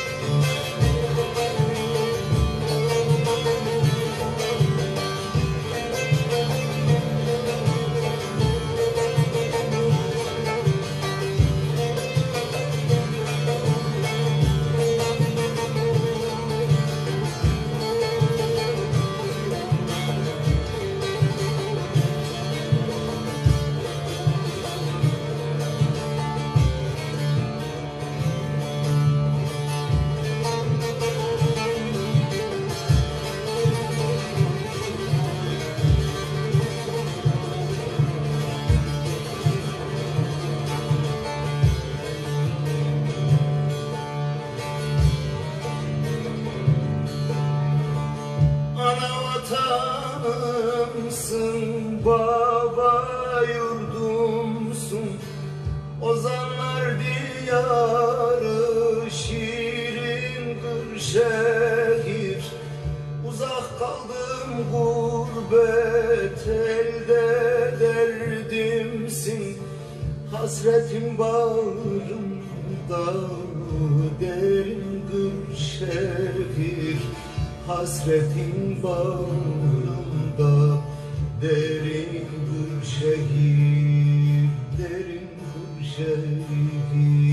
Ana vatanımsın, baba yurdumsun, ozanlar diyarı, şirin Kırşehir. Uzak kaldım gurbet elde, derdimsin, hasretim bağrımda, derin Kırşehir. Hasretin bağrımda, derin Kırşehir, derin Kırşehir.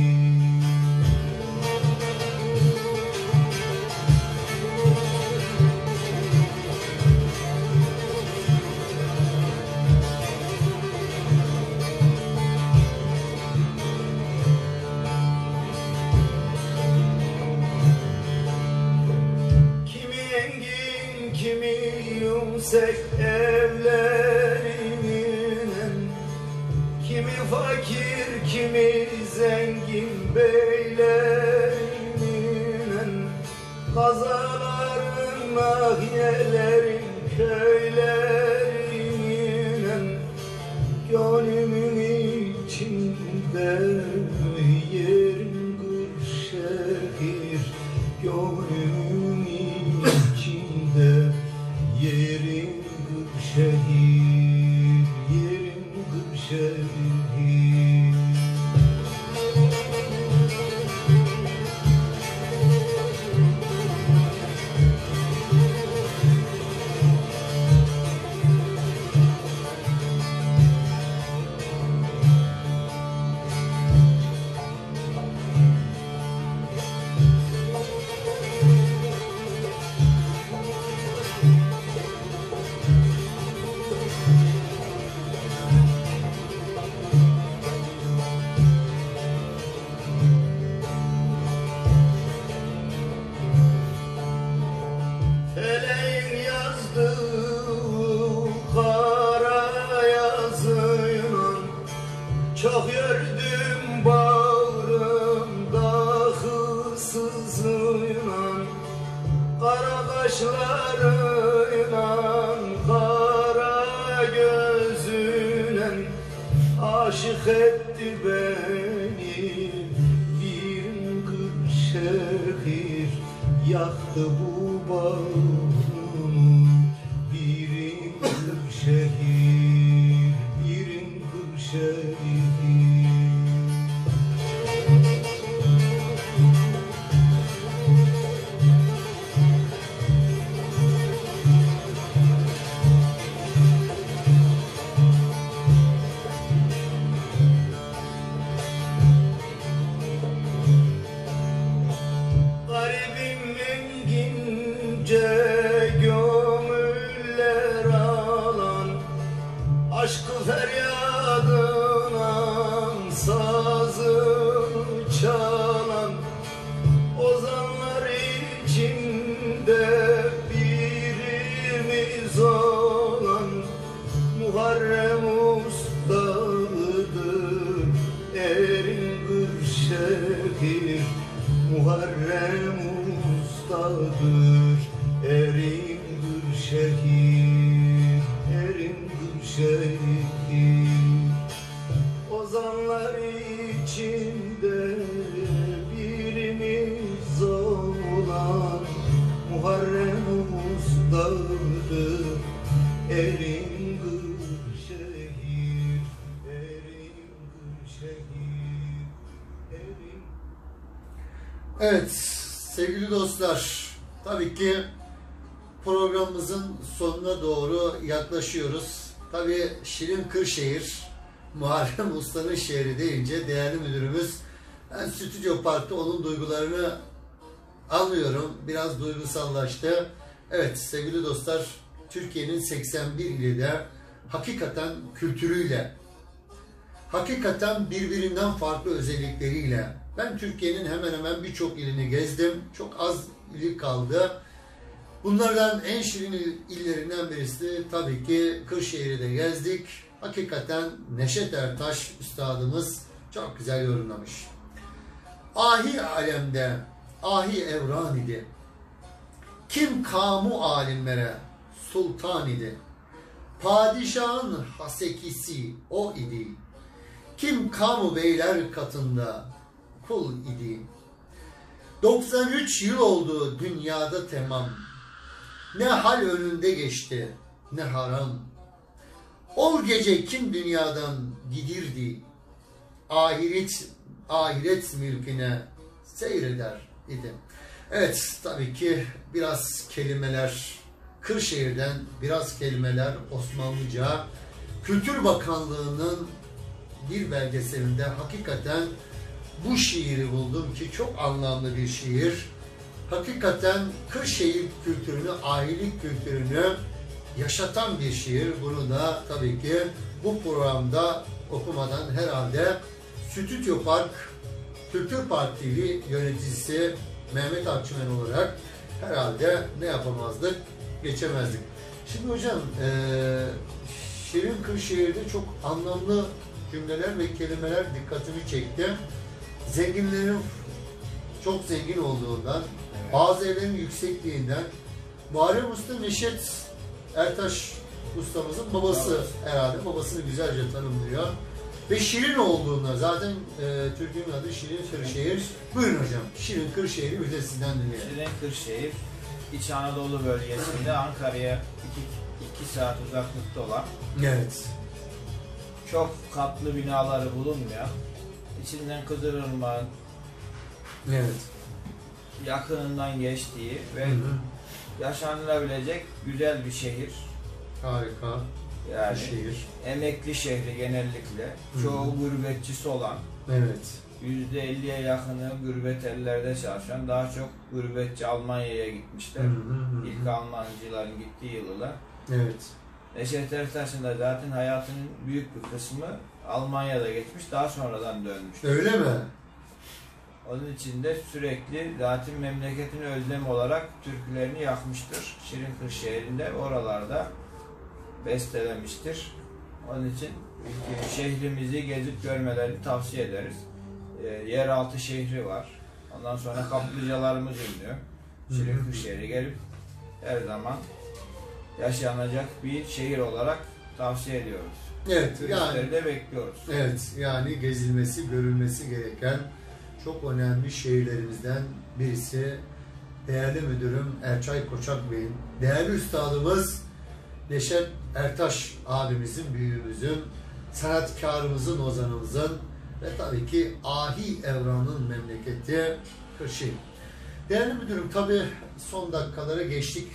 Kimi engin, kimi yüksek evlerinin, kimi fakir, kimi zengin beylerinin, kazaların, nahiyelerin, köylerinin, gönlümün içinde yerin Kırşehir, gönlümün içinde yerin Kırşehir. kaşlarıyla kara gözüyle aşık etti beni. Bir Kırşehir yaktı bu bağrımı. Bir Kırşehir, bir Kırşehir. Garibim engince gönüller alan, aşkı feryadına sazını çalan, ozanlar içinde birimiz olan Muharrem Usta'dır erin Kırşehir. Muharrem Usta'dır erin Kırşehir, erin Kırşehir. Ozanlar içinde birimiz olan Muharrem Usta'dır erin Kırşehir, erin Kırşehir, erin. Evet sevgili dostlar, tabii ki programımızın sonuna doğru yaklaşıyoruz. Tabii Şirin Kırşehir, Muharrem Usta'nın şehri deyince değerli müdürümüz, ben Stüdyo Park'ta onun duygularını anlıyorum. Biraz duygusallaştı. Evet sevgili dostlar, Türkiye'nin seksen bir ili de hakikaten kültürüyle, hakikaten birbirinden farklı özellikleriyle. Ben Türkiye'nin hemen hemen birçok ilini gezdim. Çok az ili kaldı. Bunlardan en şirin illerinden birisi tabii ki Kırşehir'i de gezdik. Hakikaten Neşet Ertaş üstadımız çok güzel yorumlamış. Ahi alemde, ahi evran idi. Kim kamu alimlere sultan idi. Padişahın hasekisi o idi. Kim kamu beyler katında kul idi. doksan üç yıl oldu dünyada tamam. Ne hal önünde geçti ne haram. Ol gece kim dünyadan gidirdi. Ahiret ahiret mülküne seyreder idi. Evet tabii ki biraz kelimeler Kırşehir'den, biraz kelimeler Osmanlıca. Kültür Bakanlığı'nın bir belgeselinde hakikaten bu şiiri buldum ki çok anlamlı bir şiir. Hakikaten Kırşehir kültürünü, ahilik kültürünü yaşatan bir şiir. Bunu da tabii ki bu programda okumadan herhalde Stüdyo Park, Kültür Park T V yöneticisi Mehmet Akçımen olarak herhalde ne yapamazdık, geçemezdik. Şimdi hocam, e, Şirin Kırşehir'de çok anlamlı cümleler ve kelimeler dikkatimi çekti. Zenginlerin çok zengin olduğundan, evet. Bazı evlerin yüksekliğinden, Muharrem Usta Neşet Ertaş ustamızın babası, evet. Herhalde babasını güzelce tanımlıyor. Ve şirin olduğunda zaten e, Türk'ün adı Şirin Kırşehir. Buyurun hocam, Şirin Kırşehir'i bir de sizden dinleyelim. Şirin Kırşehir, İç Anadolu bölgesinde Ankara'ya iki, iki saat uzaklıkta olan, evet. Çok katlı binaları bulunmayan, içinden Kızılırmak'ın evet. yakınından geçtiği ve hı hı. yaşanılabilecek güzel bir şehir. Harika. Yani şehir. Emekli şehri genellikle. Hı-hı. Çoğu gurbetçisi olan. Evet. yüzde elliye yakını gurbet ellerde çalışan, daha çok gurbetçi Almanya'ya gitmişler. Hı-hı. İlk Almancıların gittiği yıllar. Evet. Neşet Ertaş'ın da zaten hayatının büyük bir kısmı Almanya'da geçmiş, daha sonradan dönmüş. Öyle mi? Onun için de sürekli zaten memleketini özlem olarak türkülerini yakmıştır. Şirin Kırşehir'inde oralarda bestelemiştir. Onun için şehrimizi gezip görmelerini tavsiye ederiz. E, yeraltı şehri var. Ondan sonra kaplıcalarımız ünlü. Şirin Kırşehir'e gelip her zaman yaşanacak bir şehir olarak tavsiye ediyoruz. Evet, Turistleri yani de bekliyoruz. evet, yani gezilmesi, görülmesi gereken çok önemli şehirlerimizden birisi. Değerli müdürüm Erçay Koçak Bey'in, değerli üstadımız Neşet Ertaş abimizin, büyüğümüzün, sanatkarımızın, ozanımızın ve tabii ki Ahi Evran'ın memleketi Kırşehir. Değerli müdürüm, tabii son dakikalara geçtik.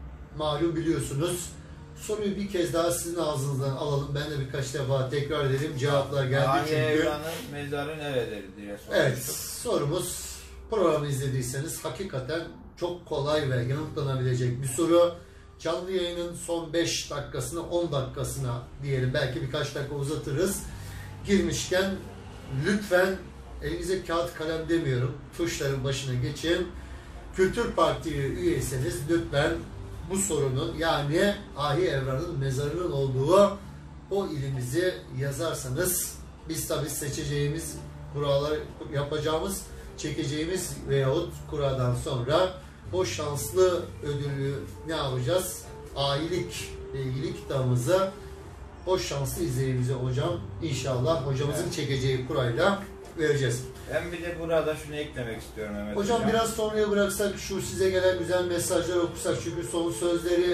Malum biliyorsunuz. Soruyu bir kez daha sizin ağzınızdan alalım. Ben de birkaç defa tekrar edelim. Cevaplar geldi Ahi çünkü. Evran'ın mezarı nerededir diye sormuştuk. Evet, sorumuz, programı izlediyseniz hakikaten çok kolay ve yanıtlanabilecek bir soru. Canlı yayının son beş dakikasına, on dakikasına diyelim, belki birkaç dakika uzatırız. Girmişken lütfen elinize kağıt kalem demiyorum, tuşların başına geçin. Kültür Parti üyeyseniz lütfen bu sorunun, yani Ahi Evran'ın mezarının olduğu o ilimizi yazarsanız, biz tabii seçeceğimiz kuralları yapacağımız, çekeceğimiz veyahut kuradan sonra o şanslı ödülü ne yapacağız? Ahilik ile ilgili kitabımıza o şanslı izleyicimize hocam inşallah hocamızın Evet. çekeceği kurayla vereceğiz. Ben bir de burada şunu eklemek istiyorum Mehmet Hocam Hocam. biraz sonraya bıraksak, şu size gelen güzel mesajları okusak, çünkü son sözleri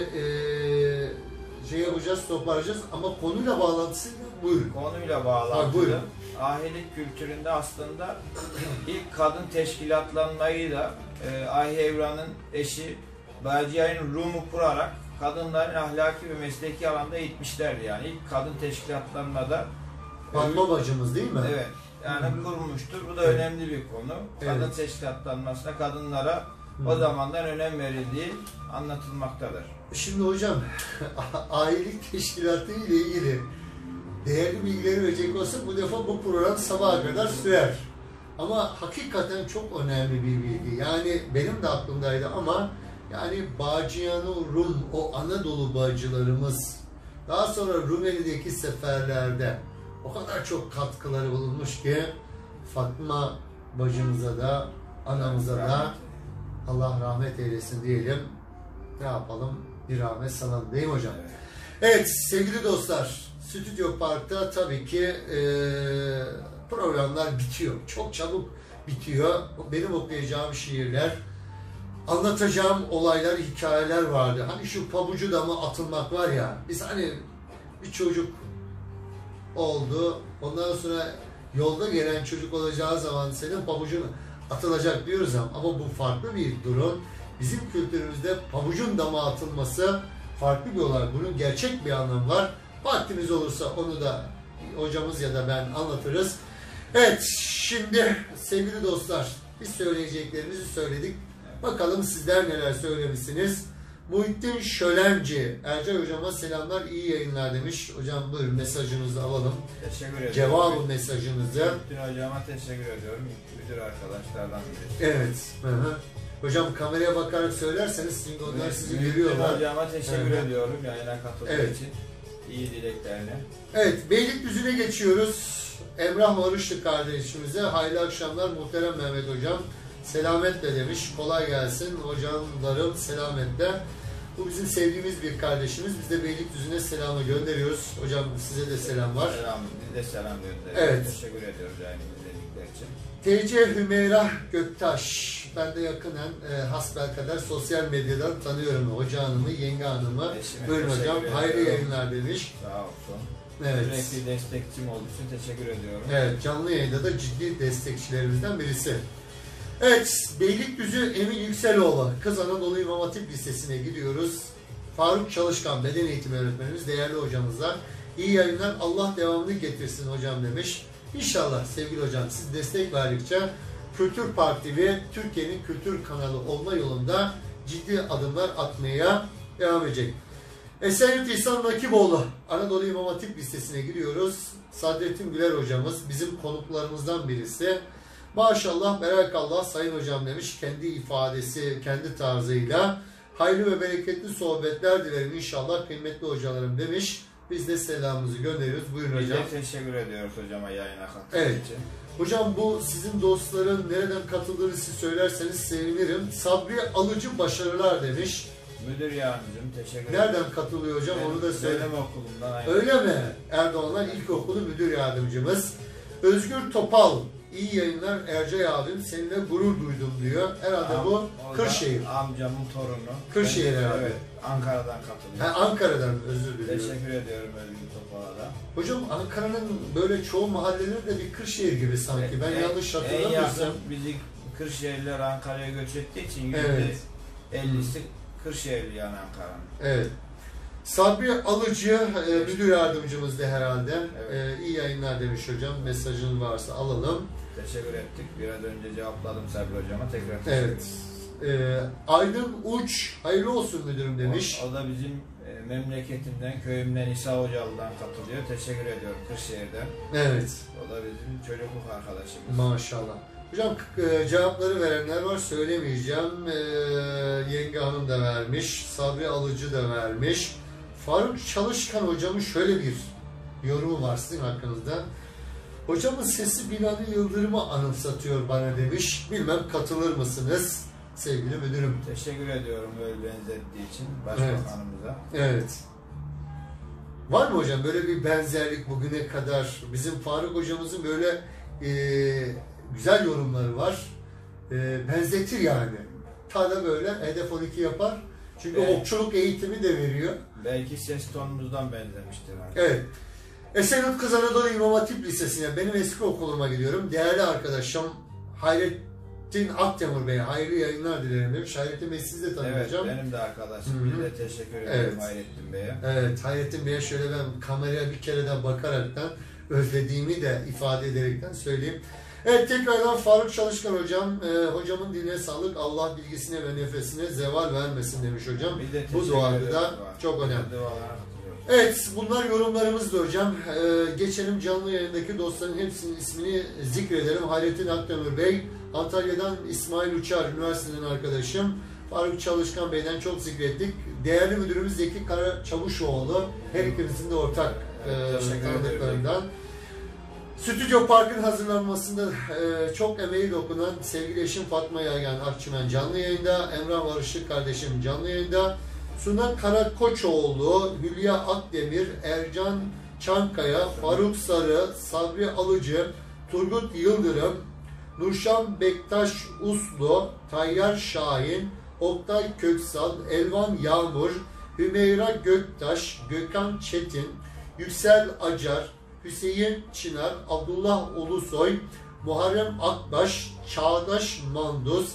eee şey yapacağız, toparlayacağız ama konuyla bağlantısıyla buyurun. Konuyla Ha, bağlantılı. buyurun. Ahilik kültüründe aslında ilk kadın teşkilatlanmayı da e, Ahi Evran'ın eşi Baciya'nın Rum'u kurarak kadınların ahlaki ve mesleki alanda eğitmişlerdi yani. İlk kadın teşkilatlanmada Fatma bacımız değil mi? evet, yani Hı hı. kurmuştur. Bu da Evet. önemli bir konu. Kadın Evet. teşkilatlanmasına kadınlara Hı. o zamandan önem verildiği anlatılmaktadır. Şimdi hocam ailelik teşkilatı ile ilgili değerli bilgileri verecek olsa bu defa bu program sabaha kadar sürer. Ama hakikaten çok önemli bir bilgi. Yani benim de aklımdaydı ama yani Bacıyanı Rum, o Anadolu bacılarımız daha sonra Rumeli'deki seferlerde o kadar çok katkıları bulunmuş ki Fatma bacımıza da, anamıza da Allah rahmet eylesin diyelim. Ne yapalım? Bir rahmet salalım değil mi hocam? Evet. Evet sevgili dostlar, Stüdyo Park'ta tabii ki e, programlar bitiyor. Çok çabuk bitiyor. Benim okuyacağım şiirler, anlatacağım olaylar, hikayeler vardı. Hani şu pabucu dama atılmak var ya, biz hani bir çocuk oldu, ondan sonra yolda gelen çocuk olacağı zaman senin pabucun atılacak diyoruz ama bu farklı bir durum. Bizim kültürümüzde pabucun dama atılması farklı bir olay. Bunun gerçek bir anlamı var. Vaktimiz olursa onu da hocamız ya da ben anlatırız. Evet, şimdi sevgili dostlar, biz söyleyeceklerimizi söyledik. Bakalım sizler neler söylemişsiniz. Muhittin Şölenci, Ercay hocama selamlar, iyi yayınlar demiş. Hocam buyurun, mesajınızı alalım. Teşekkür ederim. Cevabı mesajınızı. Bütün hocama teşekkür ediyorum. Müdür arkadaşlardan biri. Evet. Hı hı. Hocam kameraya bakarak söylerseniz çünkü onlar sizi Müdür görüyorlar. hocama teşekkür Hı hı. ediyorum yayına katıldığı Evet. için. İyi dileklerine. Evet, Beylikdüzü'ne geçiyoruz. Emrah Marışlı kardeşimize hayırlı akşamlar muhterem Mehmet hocam. Selametle demiş. Kolay gelsin hocamlarım, selametle. Bu bizim sevdiğimiz bir kardeşimiz. Biz de Beylikdüzü'ne selamı gönderiyoruz. Hocam size de selam var. Selam, biz de selam gönderiyoruz. Evet. Teşekkür ediyoruz yayını izledikleri için. T C Hümeyra Göktaş. Ben de yakından e, hasbelkader sosyal medyadan tanıyorum hoca hanımı, yenge hanımı. Eşime Buyurun teşekkür hocam, ediyorum. hayırlı yayınlar demiş. Sağ olsun. Evet. Sürekli destekçim olduğu için teşekkür ediyorum. Evet, canlı yayında da ciddi destekçilerimizden birisi. Evet, Beylikdüzü Emin Yükseloğlu, Kız Anadolu İmam Hatip Lisesi'ne gidiyoruz. Faruk Çalışkan, beden eğitimi öğretmenimiz, değerli hocamızla. İyi yayınlar, Allah devamını getirsin hocam demiş. İnşallah sevgili hocam, siz destek verdikçe Kültür Parti ve Türkiye'nin kültür kanalı olma yolunda ciddi adımlar atmaya devam edecek. Esenyurt İhsan Nakiboğlu, Anadolu İmam Hatip Lisesi'ne gidiyoruz. Sadrettin Güler hocamız bizim konuklarımızdan birisi. Maşallah, berakallah sayın hocam demiş, kendi ifadesi, kendi tarzıyla. Hayırlı ve bereketli sohbetler dilerim inşallah kıymetli hocalarım demiş. Biz de selamımızı gönderiyoruz. Buyurun Biz hocam. de teşekkür ediyoruz hocama yayına katıldığı Evet. için. Hocam bu sizin dostların nereden katıldığını siz söylerseniz sevinirim. Sabri Alıcı başarılar demiş. Müdür yardımcım, teşekkür ederim. Nereden katılıyor hocam? Benim, Onu da söyle. benim okulumdan. Aynı. Öyle mi? Erdoğanlar İlkokulu Müdür Yardımcımız. Özgür Topal, iyi yayınlar Ercay abim, seninle gurur duydum diyor. Herhalde Am, bu o da Kırşehir. Amcamın torunu. Kırşehir Ben- herhalde. Evet, Ankara'dan katılıyor. Ha, Ankara'dan özür diliyorum. Teşekkür ediyorum Özgür Topal'a da. Hocam Ankara'nın böyle çoğu mahalleleri de bir Kırşehir gibi sanki. Ben En- yanlış En hatırlamıyorsam. yakın bizi Kırşehirliler Ankara'ya göç ettiği için yüzde Evet. ellisi Kırşehirli yani Ankara'nın. Evet. Sabri Alıcı e, müdür yardımcımız da herhalde. Evet. E, iyi yayınlar demiş hocam. Mesajın varsa alalım. Teşekkür ettik. Biraz önce cevapladım Sabri Hocama. Tekrar teşekkür Evet. E, Aydın Uç hayırlı olsun müdürüm demiş. O, o da bizim e, memleketimden, köyümden İsa Hocalı'dan katılıyor. Teşekkür ediyorum Kırşehir'den. Evet. O da bizim çocukluk arkadaşımız. Maşallah. Hocam e, cevapları verenler var, söylemeyeceğim. E, Yenge Hanım da vermiş, Sabri Alıcı da vermiş. Faruk Çalışkan hocamın şöyle bir yorumu var sizin hakkınızda. Hocamın sesi Binali Yıldırım'ı anımsatıyor bana demiş. Bilmem katılır mısınız sevgili müdürüm? Teşekkür ediyorum öyle benzettiği için Başbakanımıza. Evet. Var mı hocam böyle bir benzerlik bugüne kadar? Bizim Faruk hocamızın böyle e, güzel yorumları var. E, benzetir yani. Ta da böyle hedef on iki yapar. Çünkü Evet. okçuluk eğitimi de veriyor. Belki ses tonumuzdan benzemiştir. Hani. Evet. Esenyurt Kız Anadolu İmam Hatip Lisesi'ne, benim eski okuluma gidiyorum. Değerli arkadaşım Hayrettin Akdemir Bey, hayırlı yayınlar dilerim demiş. Hayrettin Bey siz de Evet, tanıyacağım. benim de arkadaşım. Hı hı. Bir de teşekkür ederim Evet. Hayrettin Bey'e. Evet, Hayrettin Bey'e şöyle ben kameraya bir kereden bakaraktan özlediğimi de ifade ederekten söyleyeyim. Evet, tekrardan Faruk Çalışkan hocam, e, hocamın diline sağlık, Allah bilgisine ve nefesine zeval vermesin demiş hocam. Bir de Bu teşekkür duada ederim. da çok önemli. Dualara katılıyorum. Evet, bunlar yorumlarımızdı hocam. Ee, geçelim canlı yayındaki dostların hepsinin ismini zikredelim. Hayrettin Akdemir Bey, Antalya'dan İsmail Uçar, üniversiteden arkadaşım. Faruk Çalışkan Bey'den çok zikrettik. Değerli müdürümüz Zeki Kara Çavuşoğlu, her ikimizin de ortak Evet, e, teşekkür tanıdıklarından. Stüdyo Park'ın hazırlanmasında e, çok emeği dokunan sevgili eşim Fatma Yagan Akçımen canlı yayında, Emrah Barışık kardeşim canlı yayında, Suna Karakoçoğlu, Hülya Akdemir, Ercan Çankaya, Faruk Sarı, Sabri Alıcı, Turgut Yıldırım, Nurşan Bektaş Uslu, Tayyar Şahin, Oktay Köksal, Elvan Yağmur, Hümeyra Göktaş, Gökhan Çetin, Yüksel Acar, Hüseyin Çınar, Abdullah Ulusoy, Muharrem Akbaş, Çağdaş Manduz,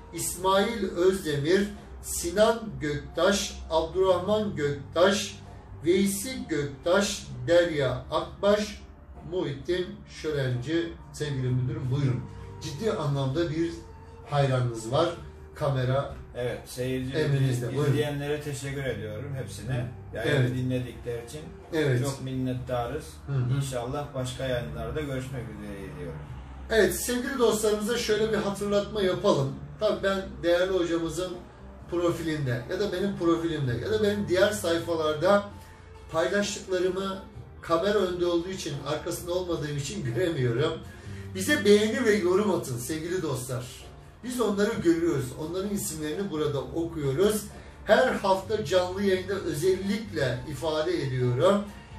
İsmail Özdemir, Sinan Göktaş, Abdurrahman Göktaş, Veysi Göktaş, Derya Akbaş, Muhittin Şörenci, sevgili müdürüm buyurun. Ciddi anlamda bir hayranınız var. Kamera. Evet, seyirci, Emrinizde, buyurun. izleyenlere teşekkür ediyorum hepsine. Yayını Evet. dinledikleri için Evet. çok minnettarız. Hı hı. İnşallah başka yayınlarda görüşmek üzere diyorum. Evet, sevgili dostlarımıza şöyle bir hatırlatma yapalım. Tabii ben değerli hocamızın profilinde ya da benim profilimde ya da benim diğer sayfalarda paylaştıklarımı kamera önünde olduğu için, arkasında olmadığım için göremiyorum. Bize beğeni ve yorum atın sevgili dostlar. Biz onları görüyoruz. Onların isimlerini burada okuyoruz. Her hafta canlı yayında özellikle ifade ediyorum.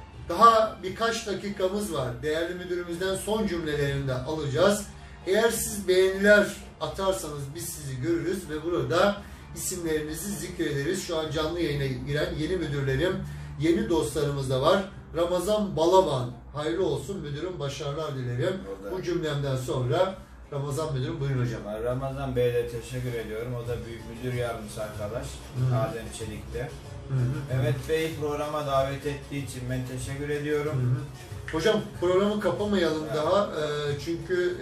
Daha birkaç dakikamız var. Değerli müdürümüzden son cümlelerini de alacağız. Eğer siz beğeniler atarsanız biz sizi görürüz ve burada isimlerinizi zikrederiz. Şu an canlı yayına giren yeni müdürlerim, yeni dostlarımız da var. Ramazan Balaban, hayırlı olsun müdürüm, başarılar dilerim. Orada. Bu cümlemden sonra Ramazan müdürüm buyurun hocam. Ramazan Bey'e de teşekkür ediyorum. O da büyük müdür yardımcısı arkadaş. Hı. Adem Çelik'te. Hı hı. Mehmet Bey'i programa davet ettiği için ben teşekkür ediyorum. Hı hı. Hocam programı kapamayalım Evet. daha e, çünkü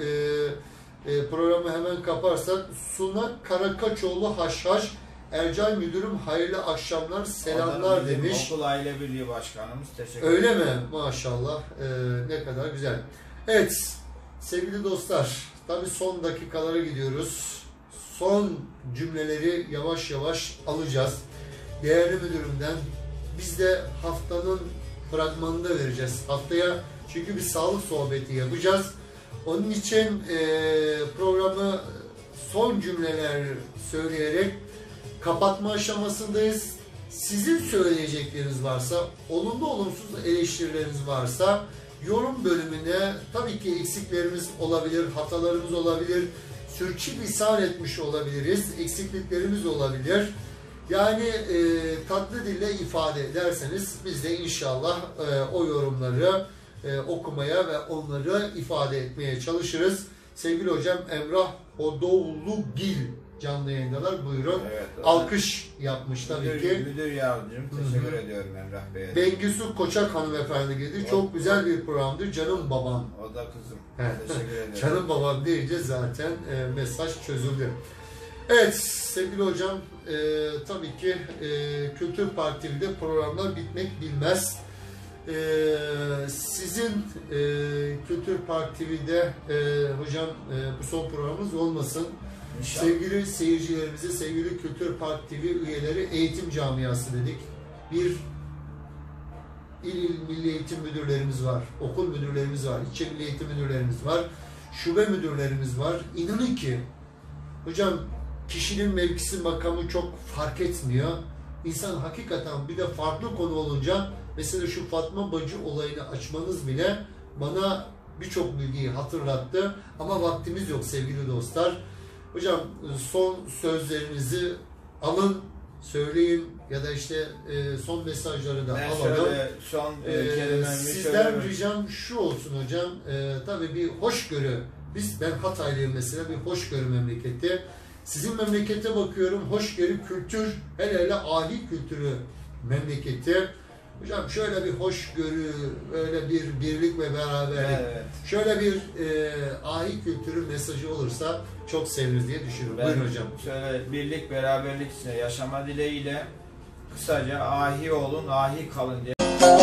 e, e, programı hemen kaparsak Suna Karakaçoğlu Haşhaş, Ercan müdürüm hayırlı akşamlar, O selamlar da bizim demiş. Okul Aile Birliği Başkanımız. Teşekkür Öyle ederim. mi? Maşallah. E, ne kadar güzel. Evet sevgili dostlar, tabii son dakikalara gidiyoruz. Son cümleleri yavaş yavaş alacağız. Değerli müdürümden biz de haftanın fragmanını da vereceğiz. Haftaya çünkü bir sağlık sohbeti yapacağız. Onun için e, programı son cümleler söyleyerek kapatma aşamasındayız. Sizin söyleyecekleriniz varsa, olumlu olumsuz eleştirileriniz varsa yorum bölümüne, tabii ki eksiklerimiz olabilir, hatalarımız olabilir, sürçülisan etmiş olabiliriz, eksikliklerimiz olabilir. Yani e, tatlı dille ifade ederseniz biz de inşallah e, o yorumları e, okumaya ve onları ifade etmeye çalışırız. Sevgili hocam Emrah Odoğlugil canlı yayındalar. Buyurun. Evet, alkış yapmış tabii müdür, ki. Müdür yardımcım. Teşekkür Hı-hı. ediyorum Emrah Bey'e. Bengisu Koçak hanımefendi geldi. Çok güzel bir programdı. Canım babam. O da kızım. Teşekkür ederim. Canım babam deyince zaten e, mesaj çözüldü. Evet sevgili hocam, e, tabii ki e, Kültür Park T V'de programlar bitmek bilmez. E, sizin e, Kültür Park T V'de e, hocam e, bu son programımız olmasın. İnşallah. Sevgili seyircilerimize, sevgili Kültür Park T V üyeleri, eğitim camiası dedik. Bir il il milli eğitim müdürlerimiz var, okul müdürlerimiz var, ilçe milli eğitim müdürlerimiz var, şube müdürlerimiz var. İnanın ki hocam, kişinin mevkisi, makamı çok fark etmiyor. İnsan hakikaten bir de farklı konu olunca, mesela şu Fatma Bacı olayını açmanız bile bana birçok bilgiyi hatırlattı. Ama vaktimiz yok sevgili dostlar. Hocam son sözlerinizi alın, söyleyin ya da işte son mesajları da ben alalım. Son ee, sizden şöyle... ricam şu olsun hocam, ee, tabii bir hoşgörü. Biz, ben Hataylıyım mesela, bir hoşgörü memleketi. Sizin memlekete bakıyorum, hoşgörü kültür, hele hele ahi kültürü memleketi. Hocam şöyle bir hoşgörü, böyle bir birlik ve beraberlik, evet. şöyle bir e, ahi kültürü mesajı olursa çok seviniriz diye düşünüyorum. Ben Buyurun hocam. Şöyle birlik, beraberlik içinde yaşama dileğiyle kısaca ahi olun, ahi kalın diye.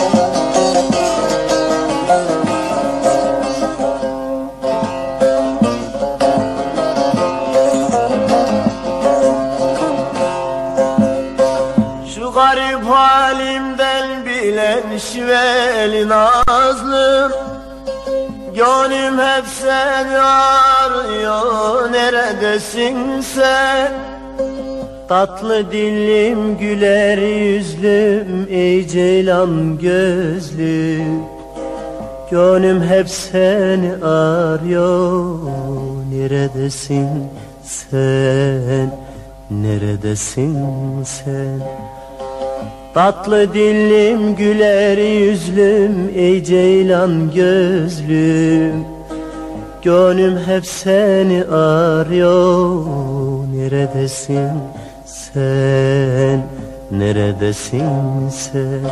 Şu garip halimden bilen şiveli nazlım, gönlüm hep seni arıyor, neredesin sen? Tatlı dillim, güler yüzlüm, ey ceylan gözlüm, gönlüm hep seni arıyor, neredesin sen? Neredesin sen? Tatlı dillim, güler yüzlüm, ey ceylan gözlüm, gönlüm hep seni arıyor, neredesin sen? Neredesin sen?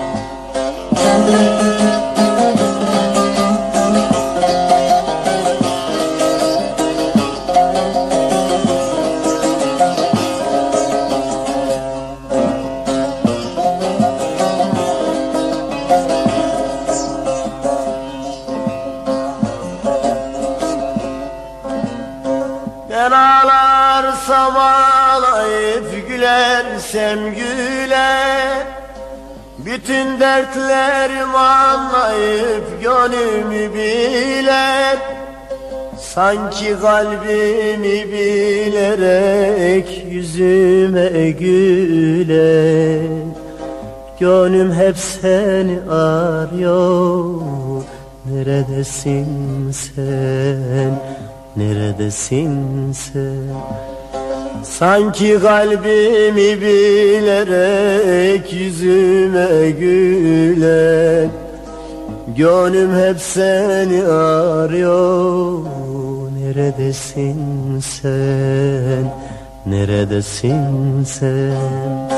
Ben ağlarsam ağlayıp gülersem güler, bütün dertlerimi anlayıp gönlümü biler, sanki kalbimi bilerek yüzüme güler, gönlüm hep seni arıyor, neredesin sen? Neredesin sen? Sanki kalbimi bilerek yüzüme gülen, gönlüm hep seni arıyor, neredesin sen? Neredesin sen?